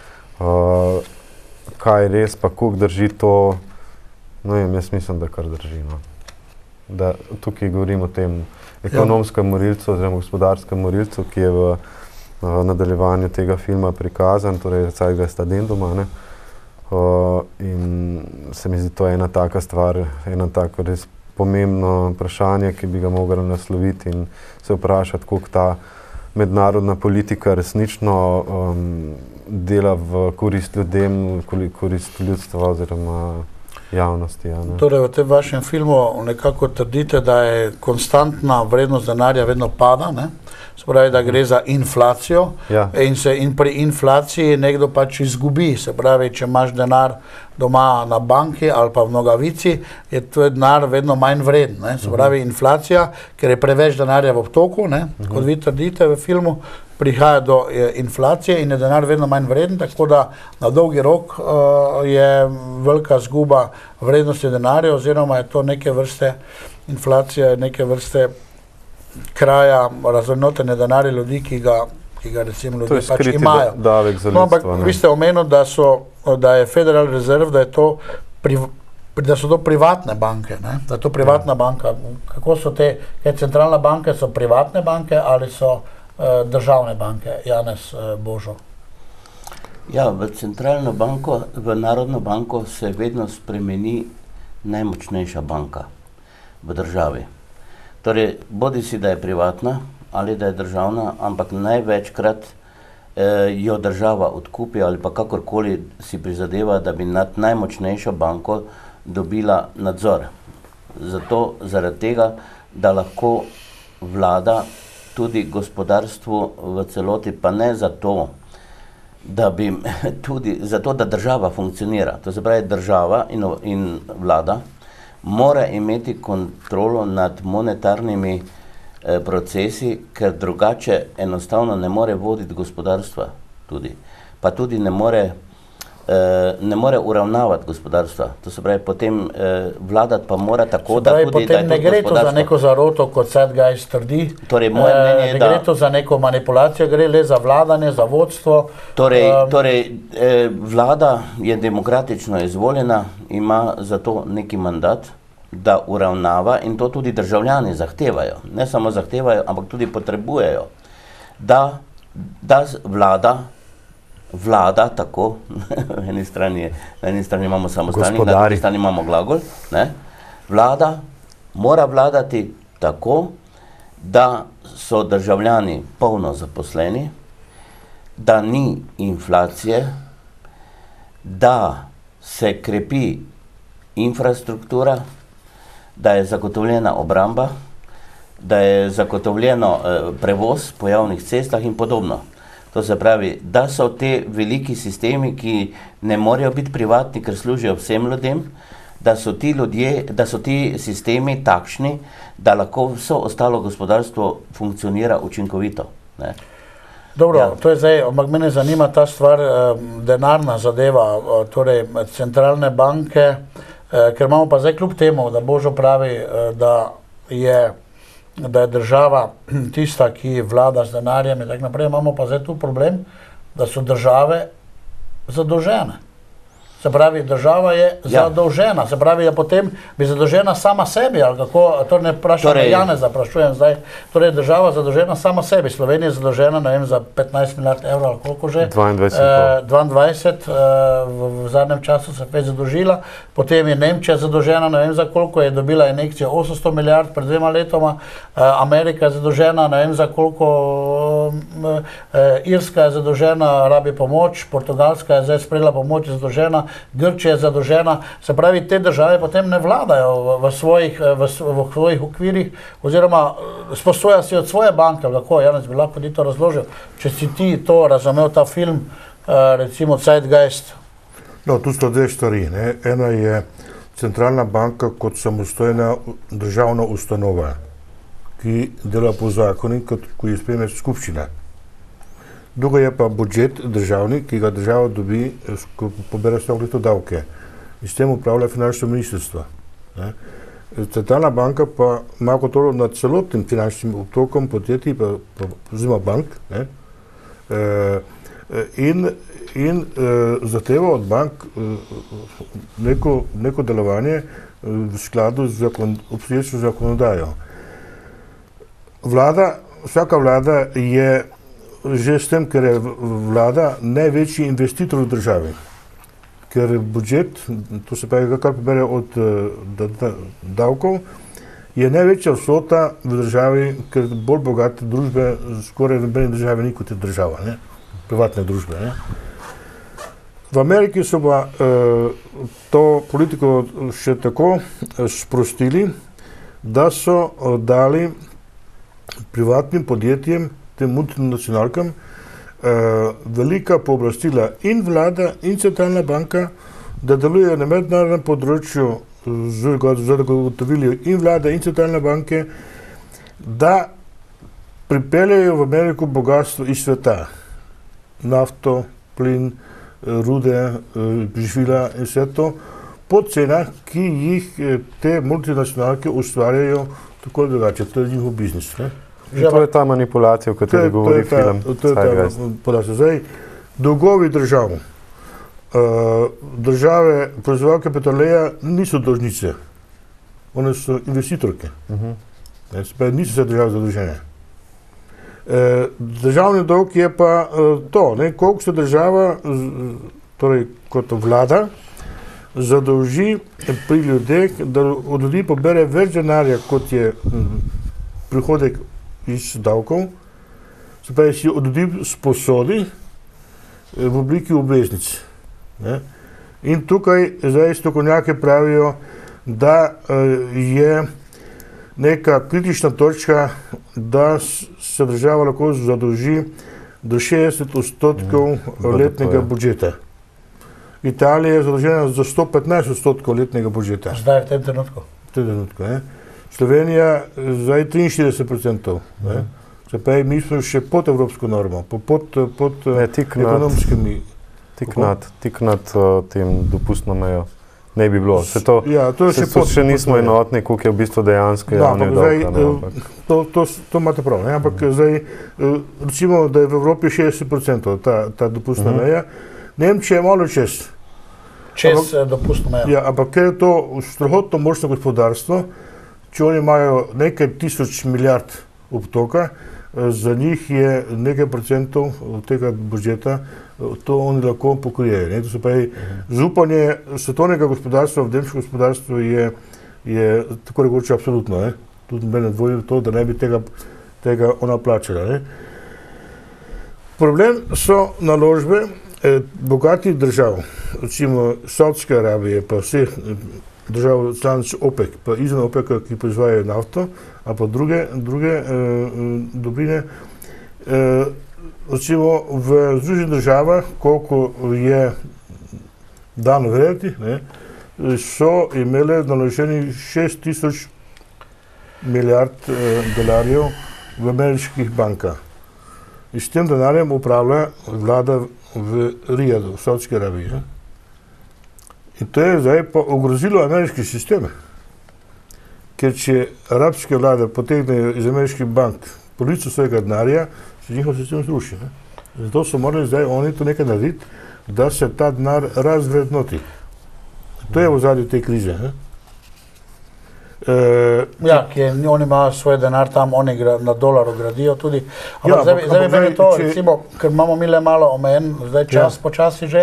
Kaj je res, pa koliko drži to, no jaz mislim, da kar drži. No. Da tukaj govorim o tem ekonomskem morilcu oziroma gospodarskem morilcu, ki je v nadaljevanju tega filma prikazan, torej Zeitgeist Addenduma, ne? In se mi zdi to ena taka stvar, ena tako res pomembno vprašanje, ki bi ga mogli nasloviti in se vprašati, koliko ta mednarodna politika resnično dela v korist ljudem, korist ljudstva oziroma javnosti. Ja, ne? Torej, v tem vašem filmu nekako trdite, da je konstantna vrednost denarja vedno pada, ne? Se pravi, da gre za inflacijo, ja. In pri inflaciji nekdo pač izgubi. Se pravi, če imaš denar doma na banki ali pa v nogavici, je tvoj denar vedno manj vreden. Ne? Se pravi, inflacija, ker je preveč denarja v obtoku, ne? Kot vi trdite v filmu, prihaja do inflacije in je denar vedno manj vreden, tako da na dolgi rok je velika zguba vrednosti denarja, oziroma je to neke vrste inflacija, neke vrste kraja razvrednotenja denarja ljudi, ki ga recimo ljudje pač imajo. Davek za ljudstvo, ampak vi ste omenili, da je Federal Reserve, da so to privatne banke, ne? Da je to privatna banka. Kako so te centralne banke, so privatne banke ali so državne banke? Janez Božo. Ja, v centralno banko, v Narodno banko se vedno spremeni najmočnejša banka v državi. Torej, bodi si, da je privatna ali da je državna, ampak največkrat jo država odkupi ali pa kakorkoli si prizadeva, da bi nad najmočnejšo banko dobila nadzor. Zaradi tega, da lahko vlada tudi gospodarstvu v celoti, pa ne zato, da bi tudi zato, da država funkcionira. To se pravi, država in vlada mora imeti kontrolo nad monetarnimi procesi, ker drugače enostavno ne more voditi gospodarstva tudi. Pa tudi ne more uravnavati gospodarstva. To se pravi, potem vladati pa mora tako, da tudi, da je to gospodarstvo. Potem ne gre to za neko zaroto, kot Zeitgeist trdi. Torej, moje mnenje je, ne gre to za neko manipulacijo, gre le za vladanje, za vodstvo. Torej, vlada je demokratično izvoljena, ima za to neki mandat, da uravnava, in to tudi državljani zahtevajo. Ne samo zahtevajo, ampak tudi potrebujejo, da vlada tako, na eni strani imamo samostalnik, na drugi strani imamo glagol, ne? Vlada mora vladati tako, da so državljani polno zaposleni, da ni inflacije, da se krepi infrastruktura, da je zagotovljena obramba, da je zagotovljeno prevoz po javnih cestah in podobno. To se pravi, da so te veliki sistemi, ki ne morejo biti privatni, ker služijo vsem ljudem, da so ti sistemi takšni, da lahko vso ostalo gospodarstvo funkcionira učinkovito. Ne? Dobro, ja. To je zdaj, ampak mene zanima ta stvar, denarna zadeva, torej centralne banke, ker imamo pa zdaj kljub temu, da Božo pravi, da je država tista, ki vlada z denarjem in tako naprej, imamo pa zdaj tu problem, da so države zadolžene. Se pravi, država je zadolžena, se pravi, da potem bi zadolžena sama sebi, ali kako, to ne vprašam, Janeza vprašujem zdaj, torej država zadolžena sama sebi, Slovenija je zadolžena, ne vem, za 15 milijard evrov, ali koliko že? 22, v zadnjem času se je zadolžila, potem je Nemčija zadolžena, ne vem za koliko, je dobila injekcijo 800 milijard pred 2 letoma, Amerika je zadolžena, ne vem za koliko, Irska je zadolžena, rabi pomoč, Portugalska je zdaj sprejela pomoč, je zadolžena, Grčija je zadolžena, se pravi, te države potem ne vladajo v svojih okvirih, oziroma sposoja si od svoje banke, kako, Janez bi lahko ti to razložil, če si ti to razumel, ta film, recimo Zeitgeist. No, tu so dve stvari, ne. Ena je centralna banka kot samostojna državna ustanova, ki dela po zakonu, ko je sprejme skupščina. Drugo je pa budžet državni, ki ga država dobi, ko pobere vsako leto davke. In s tem upravlja finančno ministrstvo. Centralna banka pa ima kontrolo nad celotnim finančnim obtokom podjetij, oziroma bank, in zahteva od bank neko delovanje v skladu z obstoječo zakonodajo. Vsaka vlada je že s tem, ker je vlada največji investitor v državi. Ker budžet, to se pravi, kar pobere od davkov, je največja vsota v državi, ker bolj bogate družbe skoraj v nobeni državi ni kot je država, ne? Privatne družbe. Ne? V Ameriki so pa to politiko še tako sprostili, da so dali privatnim podjetjem, tem multinacionalkam, velika pooblastila in vlada in centralna banka, da delujejo na mednarodnem področju, zagotovili in vlada in centralne banke, da pripeljejo v Ameriko bogatstvo iz sveta. Nafto, plin, rude, živila in vse to, po cenah, ki jih te multinacionalke ustvarjajo tako ali drugače. To je njihov biznis. To je ta manipulacija, o kateri govori film. To je ta manipulacija. Zdaj, dolgovi držav. Države, proizvajalke petroleja niso dolžnice. One so investitorke. Niso se države zadolžene. Državni dolg je pa to, koliko se država, torej kot vlada, zadolži pri ljudeh, da od ljudi pobere več denarja, kot je prihodek iz davkov, se pravi, si od ljudi sposodi v obliki obveznic. In tukaj zdaj strokovnjaki pravijo, da je neka kritična točka, da se država lahko zadolži do 60% letnega budžeta. Italija je zadolžena za 115% letnega budžeta. Zdaj v tem trenutku? V tem trenutku, ne. Slovenija zdaj 43%. Se pravi, mi smo še pod evropsko normo, pod ekonomskimi. Tik nad tem dopustno mejo. Ne bi bilo. Še nismo enotni, koliko je v bistvu dejansko javni dolg. To imate prav. Ampak zdaj, recimo, da je v Evropi 60% ta dopustna meja. Nemčija je malo čez. Čez dopustno mejo. Ja, ampak ker je to strahotno močno gospodarstvo, če oni imajo nekaj tisoč milijard obtoka, za njih je nekaj procentov tega budžeta, to oni lahko pokrijejo. To se pravi, zaupanje svetovnega gospodarstva v nemško gospodarstvo je tako rekoč absolutno. Tudi mene dvoji to, da ne bi tega ona plačala. Problem so naložbe bogatih držav, recimo Saudske Arabije, pa vseh držav članic OPEC, pa izven OPEC-a, ki proizvajajo nafto, a pa druge dobrine. Recimo v Združenih državah, koliko je dano verjeti, so imele naloženih 6000 milijard dolarjev v ameriških bankah. In s tem denarjem upravlja vlada v Rijadu, v Saudski Arabiji. In to je zdaj pa ogrozilo ameriški sistem. Ker če arabske vlade potegnejo iz ameriških bank polovico svojega denarja, se njihov sistem zruši. Zato so morali zdaj oni to nekaj narediti, da se ta denar razvrednoti. To je v ozadju te krize. Oni imajo svoj denar tam, oni na dolaru gradijo tudi. Ampak zdaj bi meni to, recimo, ker imamo mi le malo omejen, zdaj čas počasi že,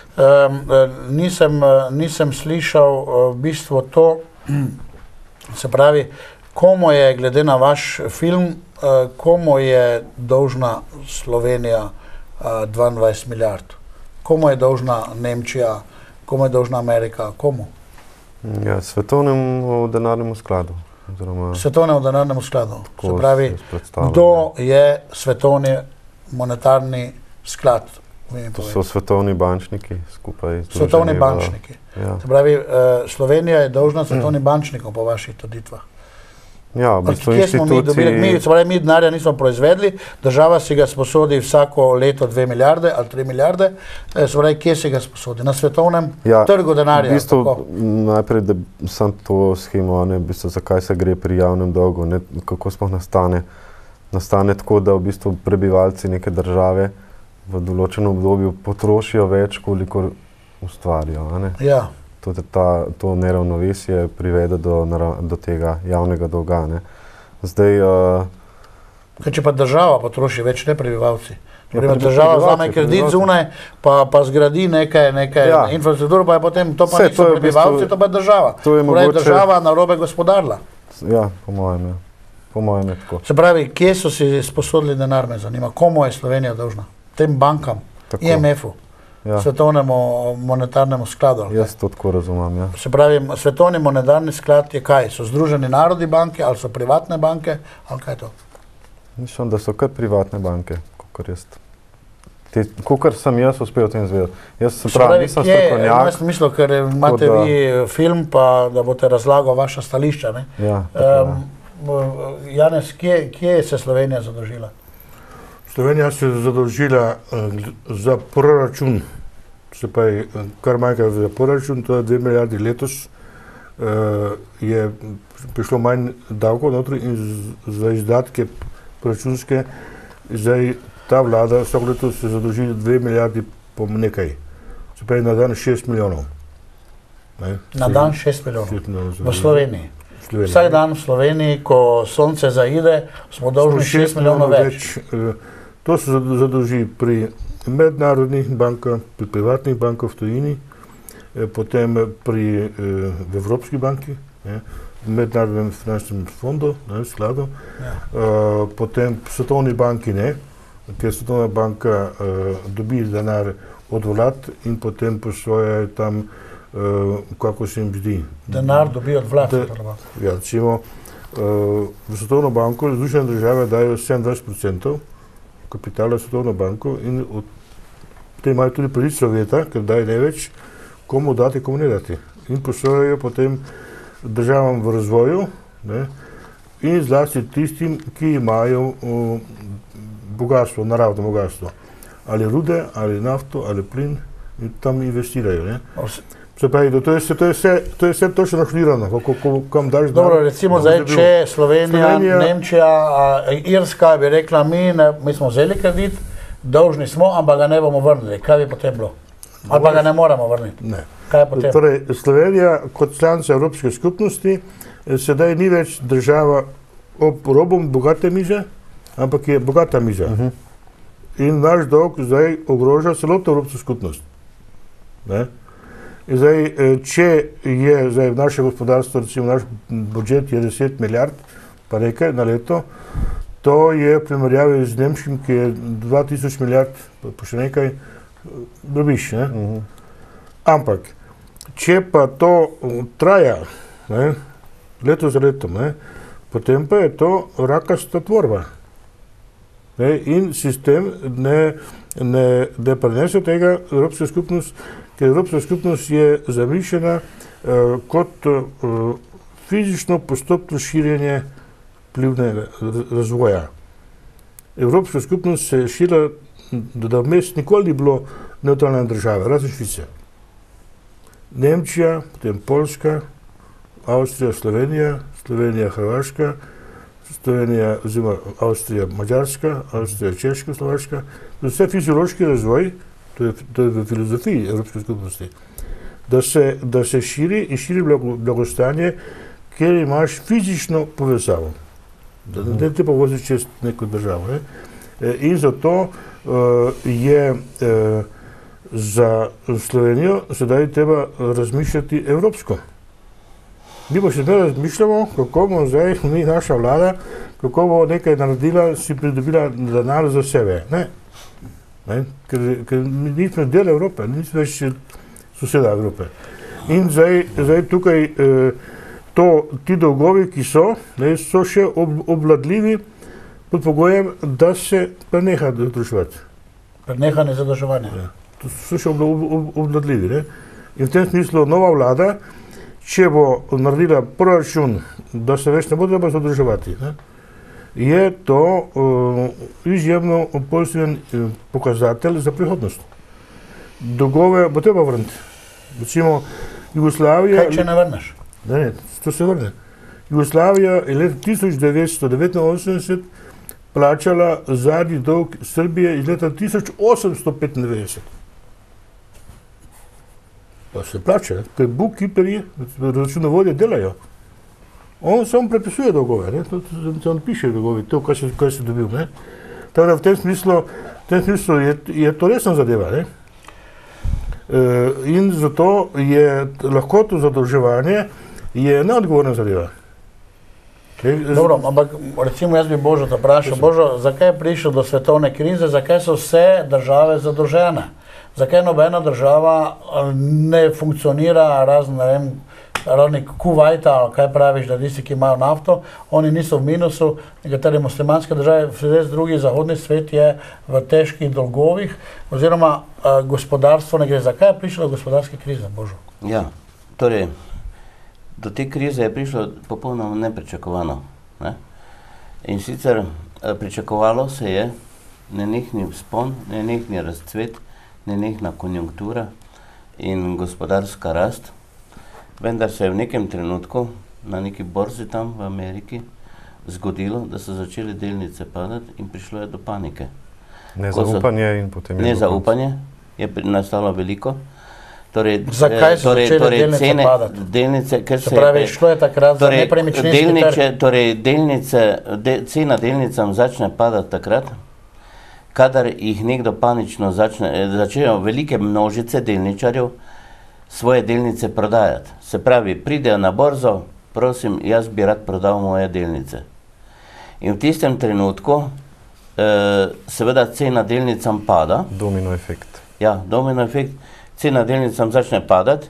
nisem slišal v bistvu to, se pravi, komu je, glede na vaš film, komu je dolžna Slovenija 22 milijard? Komu je dolžna Nemčija? Komu je dolžna Amerika? Komu? Ja, Svetovnemu denarnemu skladu. Svetovnemu denarnemu skladu. Se pravi, kdo je Svetovni monetarni sklad To so svetovni bančniki skupaj. Svetovni bančniki. Ja. Se pravi, Slovenija je dolžna svetovnim bančnikom po vaših trditvah. Ja, v bistvu kje smo mi dobili? Mi denarja nismo proizvedli, država si ga sposodi vsako leto 2 milijarde ali 3 milijarde, se pravi, kje si ga sposodi? Na svetovnem trgu denarja? V bistvu, najprej, da sam to schemo, v bistvu, zakaj se gre pri javnem dolgu, kako sploh nastane. Nastane tako, da v bistvu prebivalci neke države v določenem obdobju potrošijo več, koliko ustvarijo. Ja. To neravnovesje privede do tega javnega dolga. Zdaj, če pa država potroši več, ne prebivalci. Država vzame kredit zunaj, pa zgradi nekaj infrastrukturo, pa je potem, to pa niso prebivalci, to pa je država. Torej država narobe gospodarila. Ja, po mojem je tako. Se pravi, kje so si sposodili denar, me zanima, komu je Slovenija dolžna? Tem bankam, IMF-u. Svetovnemu monetarnemu skladu. Jaz to tako razumem, ja. Se pravi, svetovni monetarni sklad je kaj? So Združeni narodi banke ali so privatne banke? Ali kaj je to? Mislim, da so kar privatne banke, kakor sem jaz uspel o tem zvedeti. Jaz se pravi, nisem strokovnjak. Jaz sem mislil, ker imate vi film, pa da boste razlagal vaša stališča. Ja, Janez, kje se Slovenija zadolžila? Slovenija se je zadolžila za proračun, se pravi, kar manjka za proračun, to je 2 milijardi letos, je prišlo manj davkov notri in za izdatke proračunske, zdaj ta vlada vsako leto se je zadolžila 2 milijardi po nekaj, se pravi na dan 6 milijonov. Na dan 6 milijonov v Sloveniji. Vsak dan v Sloveniji, ko sonce zaide, smo dolžni 6 milijonov več. To se zadolži pri mednarodnih bankah, pri privatnih bankah v tujini, potem pri Evropski banki, v mednarodnem finančnem fondu, skladu, potem svetovni banki ne, ker svetovna banka dobi denar od vlad in potem posvojajo tam, kako se jim zdi. Denar dobi od vlad? Ja, recimo, v svetovno banko Združene države dajo 27% kapitala svetovno banko in te imajo tudi pravico veta, ker daje največ, komu dati, komu ne dati. In posvojajo potem državam v razvoju in zlasti tistim, ki imajo bogatstvo, naravno bogatstvo. Ali rude, ali nafto, ali plin, in tam investirajo. Se pravi, to je vse točno našlirano, kam daš. Dobro, recimo zdaj, če Slovenija, Nemčija, Irska bi rekla, mi smo vzeli kredit, dolžni smo, ampak ga ne bomo vrnili. Kaj bi potem bilo? Ali pa ga ne moramo vrniti? Ne. Kaj je potem? Torej, Slovenija kot članica Evropske skupnosti sedaj ni več država ob robom bogate mize, ampak je bogata miza. In naš dolg zdaj ogroža celotno Evropsko skupnost. Zdaj, če je zdaj naše gospodarstvo, recimo naš budžet je 10 milijard, pa nekaj na leto, to je v primerjavi z nemškim, ki je 2000 milijard, pa še nekaj, drobiš, Ampak, če pa to traja, leto za letom, potem pa je to rakasta tvorba. In sistem ne prenese tega Evropska skupnost, ker Evropska skupnost je zamišljena kot fizično postopno širjenje vplivnega razvoja. Evropska skupnost se je širila, da vmes nikoli ni bilo nevtralne države, razen Švice. Nemčija, potem Poljska, Avstrija, Slovenija, Hrvaška, Slovenija, oziroma Avstrija, Mađarska, Avstrija, Češka, Slovaška. Vse fiziološki razvoj, to je v filozofiji Evropske skupnosti, da se širi in širi blagostanje, kjer imaš fizično povezavo. Da te pa voziš čez neko državo. In zato je za Slovenijo sedaj treba razmišljati evropsko. Mi pa še zdaj razmišljamo, kako bo zdaj naša vlada, kako bo nekaj naredila, si pridobila denar za sebe. Ne. Ker nismo del Evrope, nismo več soseda Evrope. In zdaj tukaj ti dolgovi, ki so še obvladljivi pod pogojem, da se preneha dotroševati. Prenehanje zadolževanja. Ja. To so še obvladljivi. Ne? In v tem smislu nova vlada, če bo naredila proračun, da se več ne bo treba zadolževati, ne? Je to izjemno pozitiven pokazatelj za prihodnost. Dolgove bo treba vrniti. Recimo Jugoslavija... Kaj, če ne vrneš? Ne, to se vrne. Jugoslavija je leta 1989 plačala zadnji dolg Srbije iz leta 1895. Pa se plača, ker bookkeeperji, računovodje delajo. On samo prepisuje dolgove, ne? To on piše dolgovi, to, kaj si dobil. Ne? Tako da v tem smislu je to resna zadeva. Ne? In zato je lahko to zadolževanje je neodgovorna zadeva. Dobro, ampak recimo jaz bi Božo te vprašal, Božo, zakaj je prišlo do svetovne krize, zakaj so vse države zadolžene? Zakaj nobena država ne funkcionira razen, ne vem, ravni Kuvajta, kaj praviš, da tisti, ki imajo nafto, oni niso v minusu, nekatere muslimanske države, vse drugi zahodni svet je v težkih dolgovih, oziroma gospodarstvo ne gre. Zakaj je prišlo do gospodarske krize, Božo? Ja, torej, do te krize je prišlo popolnoma nepričakovano. Ne? In sicer pričakovalo se je nenehni vzpon, nenehni razcvet, nenehna konjunktura in gospodarska rast, vendar se je v nekem trenutku na neki borzi tam v Ameriki zgodilo, da so začeli delnice padati in prišlo je do panike. Nezaupanje in potem je nezaupanje je nastalo veliko. Torej, zakaj so začeli delnice padati? Delnice, ker se pravi, šlo je takrat za nepremičninski trg. Torej, cena delnicam začne padati takrat, kadar jih nekdo panično začnejo velike množice delničarjev svoje delnice prodajati. Se pravi, pridejo na borzo, prosim, jaz bi rad prodal moje delnice. In v tistem trenutku seveda cena delnicam pada. Domino efekt. Ja, domino efekt. Cena delnicam začne padati.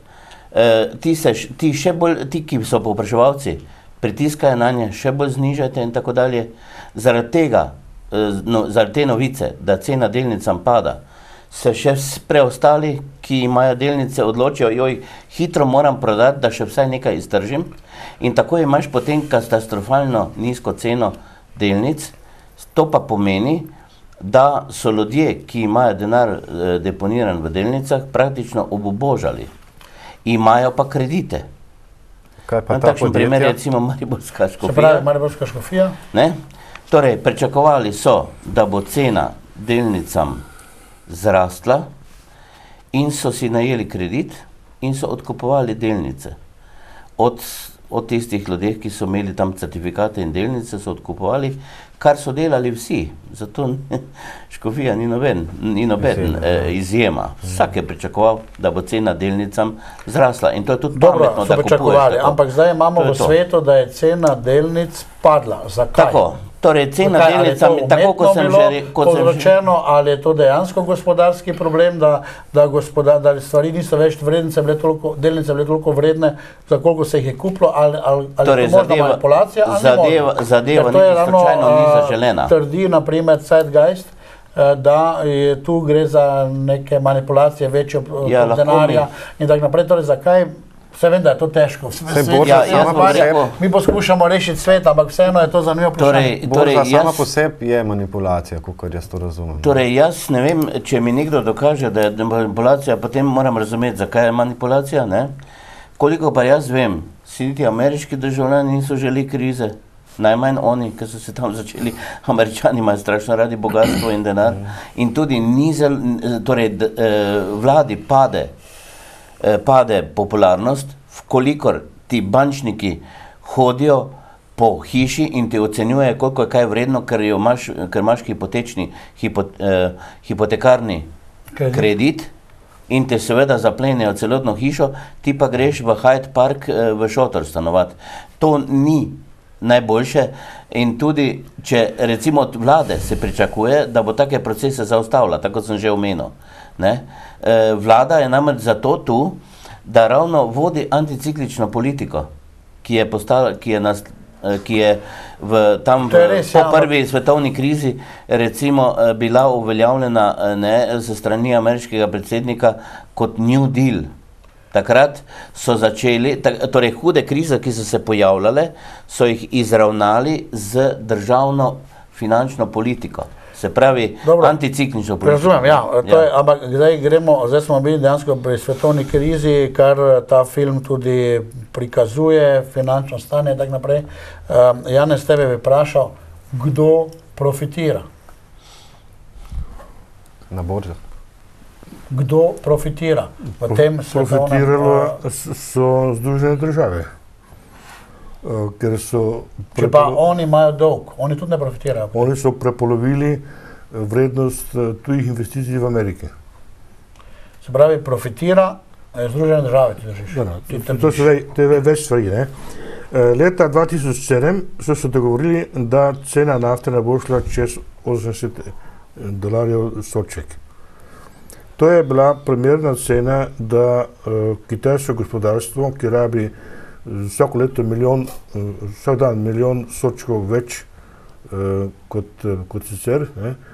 Ti, ki so povpraševalci, pritiskajo na nje, še bolj znižajte in tako dalje. Zaradi tega, zaradi te novice, da cena delnicam pada, se še preostali, ki imajo delnice, odločijo, joj, hitro moram prodati, da še vsaj nekaj iztržim. In tako imaš potem katastrofalno nizko ceno delnic. To pa pomeni, da so ljudje, ki imajo denar deponiran v delnicah, praktično obubožali. Imajo pa kredite. Kaj pa ta takšen primer je recimo Mariborska škofija. Se pravi, Mariborska škofija? Ne? Torej, pričakovali so, da bo cena delnicam zrastla in so si najeli kredit in so odkupovali delnice. Od tistih ljudeh, ki so imeli tam certifikate in delnice, so odkupovali, kar so delali vsi. Zato škofija ni noben izjema. Vsak je pričakoval, da bo cena delnicam zrasla. In to je tudi pametno, da kupuješ tako. Ampak zdaj imamo v svetu, da je cena delnic padla. Zakaj? Tako. Torej, cena delnicam, tako kot sem že povzročeno, ali je to dejansko gospodarski problem, da stvari niso več delnice bile toliko vredne, za koliko se jih je kupilo, ali torej, je to možna manipulacija, ali ne možna. Zadeva slučajno ni zaželena. Trdi, naprimer, Zeitgeist, da tu gre za neke manipulacije večjo denarja in tako naprej. Torej, zakaj? Vse vem, da je to težko. Mi poskušamo rešiti svet, ampak vseeno je to zanimivo vprašanje. Borza sama po sebi je manipulacija, kakor jaz to razumem. Torej, jaz ne vem, če mi nekdo dokaže, da je manipulacija, potem moram razumeti, zakaj je manipulacija. Ne? Koliko pa jaz vem, si niti ameriški državljani niso želi krize, najmanj oni, ki so se tam začeli, Američani imajo strašno radi bogatstvo in denar, in tudi vladi pade popularnost, vkolikor ti bančniki hodijo po hiši in ti ocenjujejo, koliko je kaj vredno, ker imaš hipotekarni kredit in te seveda zaplenejo celotno hišo, ti pa greš v Hyde Park v šotor stanovati. To ni najboljše in tudi, če recimo od vlade se pričakuje, da bo take procese zaustavila, tako sem že omenil. Vlada je namreč zato tu, da ravno vodi anticiklično politiko, ki je ki je tam po prvi svetovni krizi recimo bila uveljavljena ze strani ameriškega predsednika kot New Deal. Takrat so začeli, torej hude krize, ki so se pojavljale, so jih izravnali z državno finančno politiko. Se pravi, anticiklično politiko. Razumem, ja. Ampak zdaj smo bili dejansko pri svetovni krizi, kar ta film tudi prikazuje, finančno stanje in tako naprej. Janez, tebe bi vprašal, kdo profitira? Na borzah. Kdo profitira v tem svetovnem? Profitiralo so Združene države. Ker so če pa oni imajo dolg, oni tudi ne profitirajo. Oni so prepolovili vrednost tujih investicij v Ameriki. Se pravi, profitira Združene države, ti držiš. To je več stvari. Leta 2007 so se dogovorili, da cena nafte ne bo šla čez $80 sodček. To je bila primerna cena, da kitajsko gospodarstvo, ki rabi vsako leto vsak dan milijon sodčkov več kot sicer,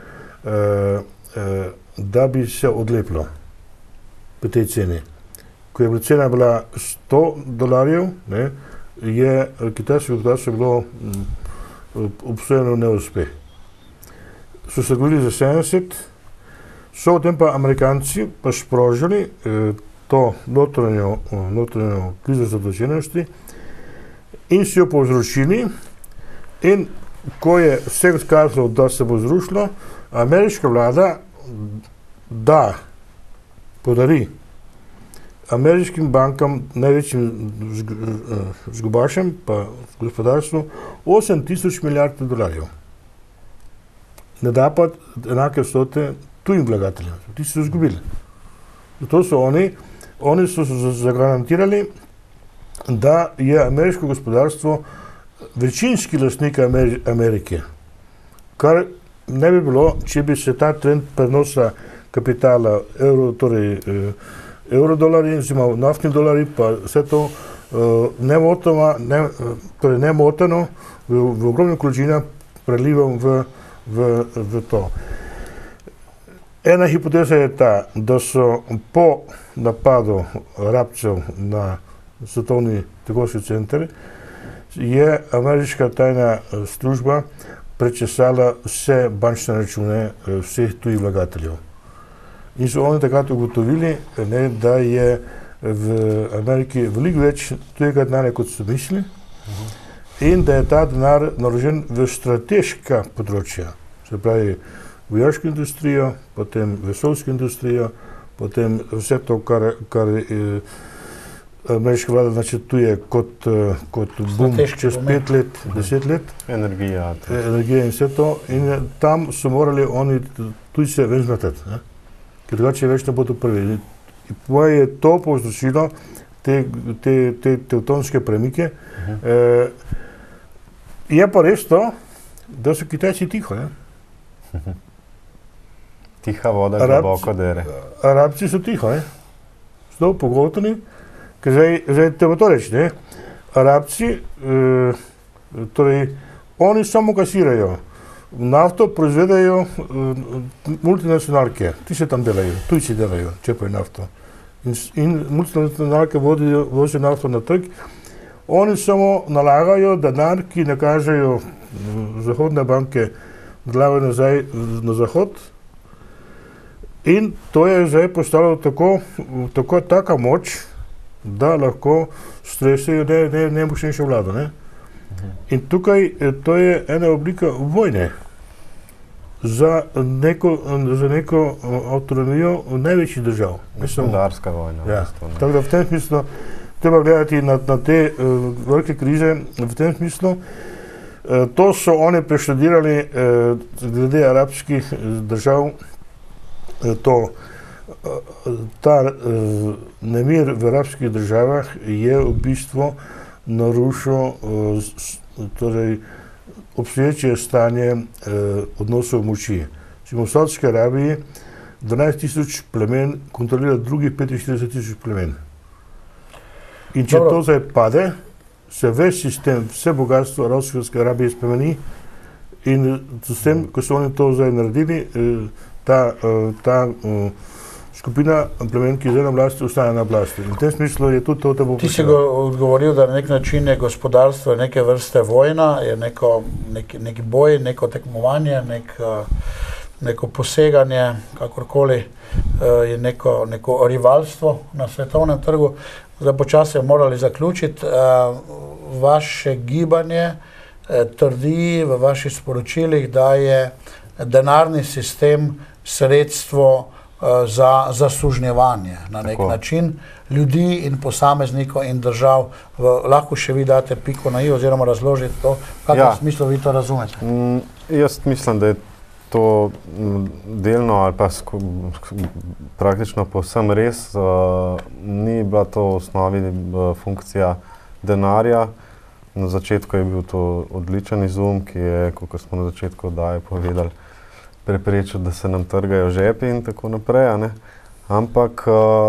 da bi se odlepilo po tej ceni. Ko je bila cena bila $100, je kitajsko gospodarstvo bilo obsojeno neuspeh. So se govorili za 70, so v tem pa Amerikanci pa sprožili to notranjo krizo zadolženosti in si jo povzročili, in ko je vse skazalo, da se bo zrušilo, ameriška vlada podari ameriškim bankam, največjim zgubašem pa gospodarstvu, $8,000 milijard. Ne da pa enake vsote tujim vlagateljem. Ti so izgubili. Zato so oni so zagarantirali, da je ameriško gospodarstvo večinski lastnik Amerike. Kar ne bi bilo, če bi se ta trend prenosa kapitala euro-dolari, oziroma naftni dolari, pa vse to nemoteno v ogromnih količinah prelivam v to. Ena hipoteza je ta, da so po napadu Arabcev na svetovni trgovski center je ameriška tajna služba prečesala vse bančne račune vseh tujih vlagateljev. In so oni takrat ugotovili, da je v Ameriki veliko več tujega denarja, kot so mislili, in da je ta denar naložen v strateška področja, se pravi vojaško industrijo, potem vesoljsko industrijo, potem vse to, kar ameriška vlada načrtuje kot boom čez 5 let, 10 let. Energija in vse to. In tam so morali oni tudi se ven zmetati, ker drugače več ne bodo prvi. Pa je to povzročilo te tektonske premike. Je pa res to, da so Kitajci tiho. Tiha voda globoko dere. Arabci so tiho, zelo pogotni, ker zdaj te bo to reči, Arabci, torej, oni samo kasirajo. Nafto proizvedajo multinacionalke, ti se tam delajo, tujci delajo, čepajo nafto. In multinacionalke vozijo nafto na trg. Oni samo nalagajo denar, ki nakažejo zahodne banke, nalagajo nazaj na zahod. In to je zdaj postalo taka moč, da lahko stresajo najmočnejšo vlado. In tukaj to je ena oblika vojne za neko avtonomijo največjih držav. Gospodarska vojna. Ja. Tako da v tem smislu treba gledati na te velike krize, v tem smislu. To so oni preštudirali glede arabskih držav, ta nemir v arabskih državah je v bistvu narušil obstoječe stanje odnosov moči. V Saudski Arabiji 12,000 plemen kontrolira drugih 45,000 plemen. In če to zdaj pade, se ves sistem, vse bogatstvo Saudske Arabije spremeni in s tem, ko so oni to zdaj naredili, ta skupina plemen, ki je zdaj na oblasti, ostane na oblasti. In v tem smislu je tudi to, da bo... Ti si odgovoril, da na nek način je gospodarstvo neke vrste vojna, je neki boj, neko tekmovanje, neko poseganje, kakorkoli, je neko rivalstvo na svetovnem trgu. Zdaj počasi morali zaključiti. Vaše gibanje trdi v vaših sporočilih, da je denarni sistem sredstvo za zasužnjevanje na nek način ljudi in posameznikov in držav. Lahko še vi date piko na i oziroma razložite to, v kakšnem smislu vi to razumete? Jaz mislim, da je to delno ali pa praktično povsem res. Ni bila to v osnovi funkcija denarja. Na začetku je bil to odličen izum, ki je, kot smo na začetku oddaje povedali, preprečil, da se nam trgajo žepi in tako naprej. Ampak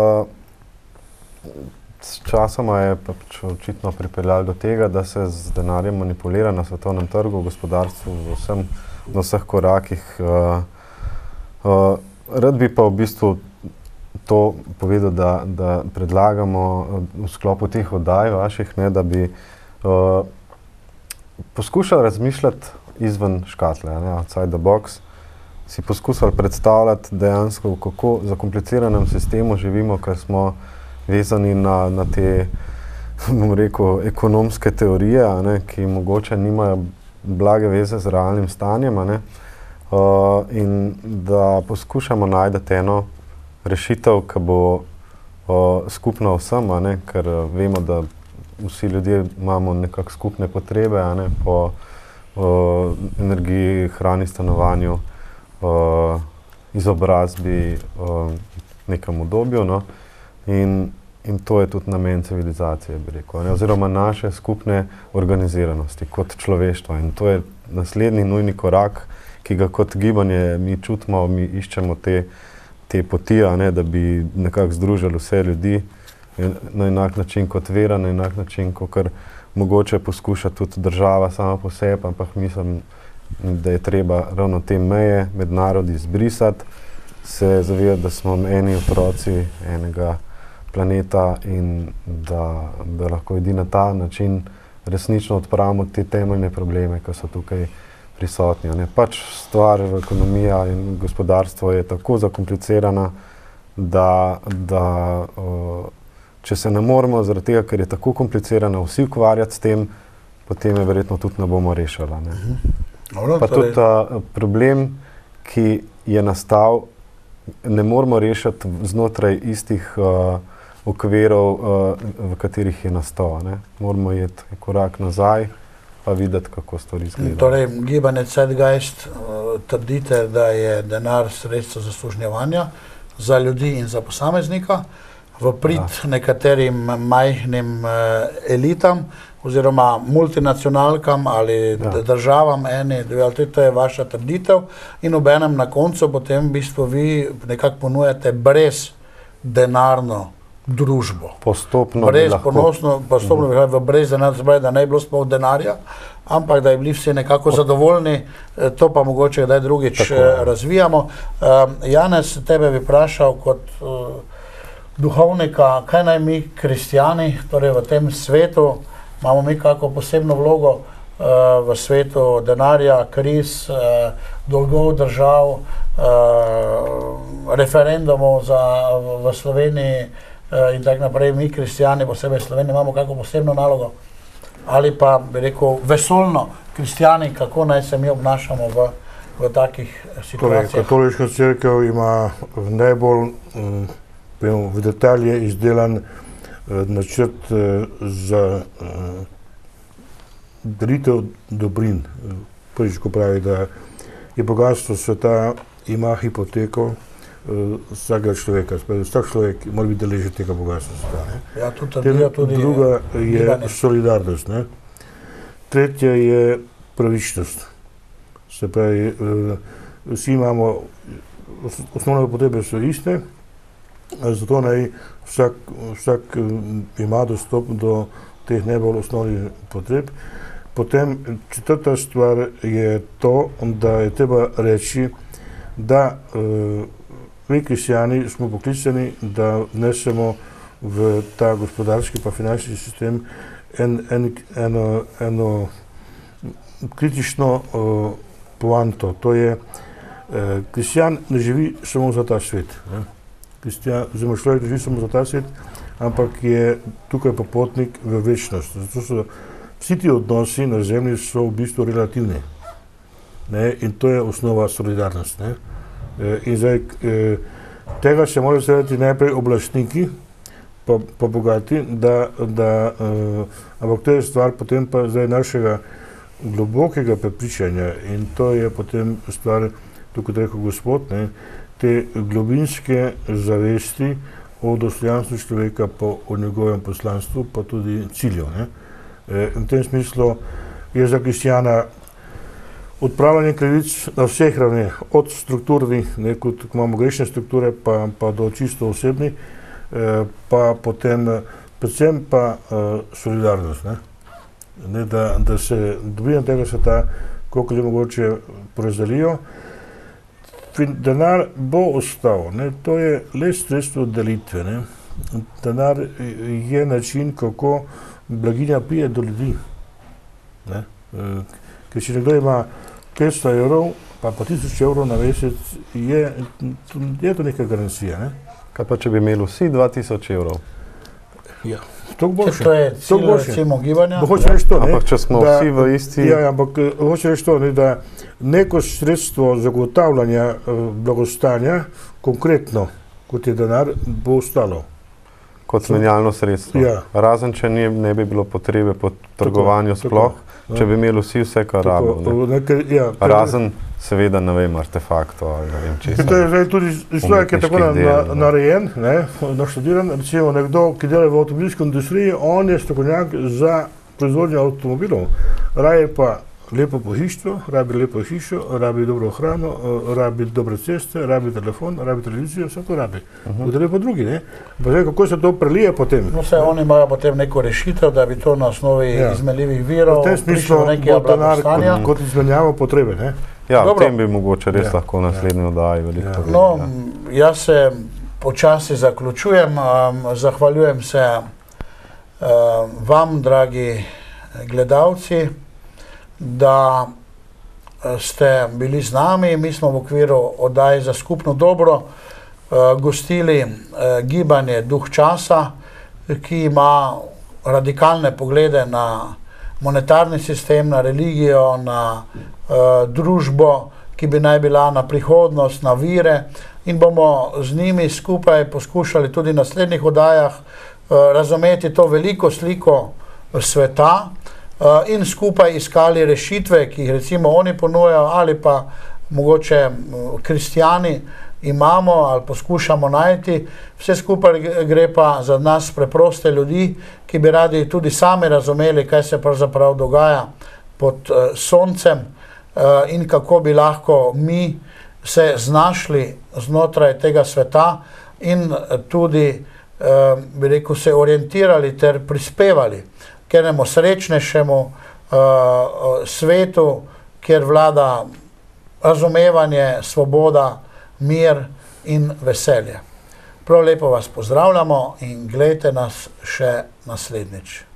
s časoma je pač očitno pripeljalo do tega, da se z denarjem manipulira na svetovnem trgu, v gospodarstvu, na vseh korakih. Rad bi pa v bistvu to povedal, da predlagamo v sklopu teh oddaj vaših, da bi poskušali razmišljati izven škatle, outside the box, si poskušali predstavljati dejansko, kako v zakompliciranem sistemu živimo, ker smo vezani na te, bom rekel, ekonomske teorije, ki mogoče nimajo blage veze z realnim stanjem, in da poskušamo najti eno rešitev, ki bo skupna vsem, ker vemo, da vsi ljudje imamo nekako skupne potrebe, po energiji, hrani, stanovanju, izobrazbi, nekem udobju, in to je tudi namen civilizacije, bi rekel, oziroma naše skupne organiziranosti kot človeštva. In to je naslednji nujni korak, ki ga kot gibanje mi čutimo, mi iščemo te poti, da bi nekako združili vse ljudi na enak način kot vera, na enak način, kot mogoče poskuša tudi država sama po sebi, ampak mislim, da je treba ravno te meje med narodi izbrisati, se zavedati, da smo eni otroci enega planeta in da lahko edino na ta način resnično odpravimo te temeljne probleme, ki so tukaj prisotni. Pač stvar v ekonomija in gospodarstvo je tako zakomplicirana, da če se ne moramo zaradi tega, ker je tako komplicirana, vsi ukvarjati s tem, potem je verjetno tudi ne bomo rešili. Pa tudi problem, ki je nastal, ne moramo rešiti znotraj istih okvirov, v katerih je nastal. Moramo iti korak nazaj, pa videti, kako stvari izgledajo. Torej, gibanje Zeitgeist trdite, da je denar sredstvo zasužnjevanja za ljudi in za posameznika, v prid nekaterim majhnim elitam oziroma multinacionalkam ali državam, to je vaša trditev, in obenem na koncu potem v bistvu vi nekako ponujate brez denarno družbo. Postopno brez denarno, se pravi, da ne bi bilo sploh denarja, ampak da je bili vsi nekako zadovoljni, to pa mogoče kdaj drugič razvijamo. Janez, tebe bi vprašal kot duhovnika, kaj naj mi kristjani, torej v tem svetu, imamo mi kako posebno vlogo v svetu denarja, kriz, dolgov držav, referendumov v Sloveniji in tako naprej. Mi kristjani, posebej Sloveniji, imamo kako posebno nalogo? Ali pa, bi rekel, vesoljno kristjani, kako naj se mi obnašamo v takih situacijah? Torej, katoliška cerkev ima najbolj v detalje izdelan načrt za delitev dobrin. Prvič, ko pravi, da je bogatstvo sveta, ima hipoteko vsakega človeka. Vsak človek mora biti deležen tega bogatstva sveta. Ja, tudi druga je solidarnost. Tretja je pravičnost. Se pravi, vsi imamo, osnovne potrebe so iste, zato naj vsak ima dostop do teh najbolj osnovnih potreb. Potem četrta stvar je to, da je treba reči, da mi kristjani smo poklicani, da vnesemo v ta gospodarski pa finančni sistem eno kritično poanto. To je, kristjan ne živi samo za ta svet. Oziroma človek ne živi samo za ta svet, ampak je tukaj popotnik v večnost. Zato so vsi ti odnosi na zemlji so v bistvu relativni. In to je osnova solidarnosti. In zdaj tega se morajo zavedati najprej oblastniki, pa bogati, ampak to je stvar potem pa zdaj našega globokega prepričanja in to je potem stvar, tukaj rekel gospod, te globinske zavesti o dostojanstvu človeka, o njegovem poslanstvu, pa tudi cilju. In v tem smislu je za kristjana odpravljanje krivic na vseh ravneh, od strukturnih, kot imamo grešne strukture, pa do čisto osebnih, pa potem predvsem pa solidarnost. Da se dobivanje tega sveta, koliko je mogoče porazdelijo. Denar bo ostal, to je le sredstvo delitve. Denar je način, kako blaginja pride do ljudi. Ker če nekdo ima 500 evrov, pa 1000 evrov na mesec, je to neka garancija. Kaj pa, če bi imeli vsi 2000 evrov? Ja, toliko boljše. To je cilj, recimo, gibanja. Ampak če smo vsi v isti... Ja, ampak hoče reči to, da neko sredstvo zagotavljanja blagostanja, konkretno, kot je denar, bo ostalo. Kot menjalno sredstvo. Ja. Razen, če ne bi bilo potrebe po trgovanju sploh, če bi imeli vsi vse, kar rabijo. Razen, seveda, ne vem, artefaktov ali ne vem česa. To je zdaj tudi človek, ki je tako narejen, naštudiran, recimo nekdo, ki dela v avtomobilski industriji, on je strokovnjak za proizvodnjo avtomobilov. Raje pa lepo pohištvo, rabi lepo hišo, rabi dobro hrano, rabi dobre ceste, rabi telefon, rabi televizijo, vse to rabi. Potrebuje pa drugi, Pa zdaj, kako se to prelije potem? No, oni imajo potem neko rešitev, da bi to na osnovi izmenljivih virov prišlo do nekega blagostanja. Kot izmenjavo potrebe, Ja, o tem bi mogoče res lahko naslednji oddaji veliko povedali. No, jaz se počasi zaključujem, zahvaljujem se vam, dragi gledalci, da ste bili z nami. Mi smo v okviru oddaje za skupno dobro gostili gibanje Duh časa, ki ima radikalne poglede na monetarni sistem, na religijo, na družbo, ki bi naj bila na prihodnost, na vire, in bomo z njimi skupaj poskušali tudi v naslednjih oddajah razumeti to veliko sliko sveta in skupaj iskali rešitve, ki jih recimo oni ponujajo ali pa mogoče kristjani imamo ali poskušamo najti. Vse skupaj gre pa za nas preproste ljudi, ki bi radi tudi sami razumeli, kaj se pravzaprav dogaja pod soncem in kako bi lahko mi se znašli znotraj tega sveta in tudi, bi rekel, se orientirali ter prispevali k enemu srečnejšemu svetu, kjer vlada razumevanje, svoboda, mir in veselje. Prav lepo vas pozdravljamo in gledajte nas še naslednjič.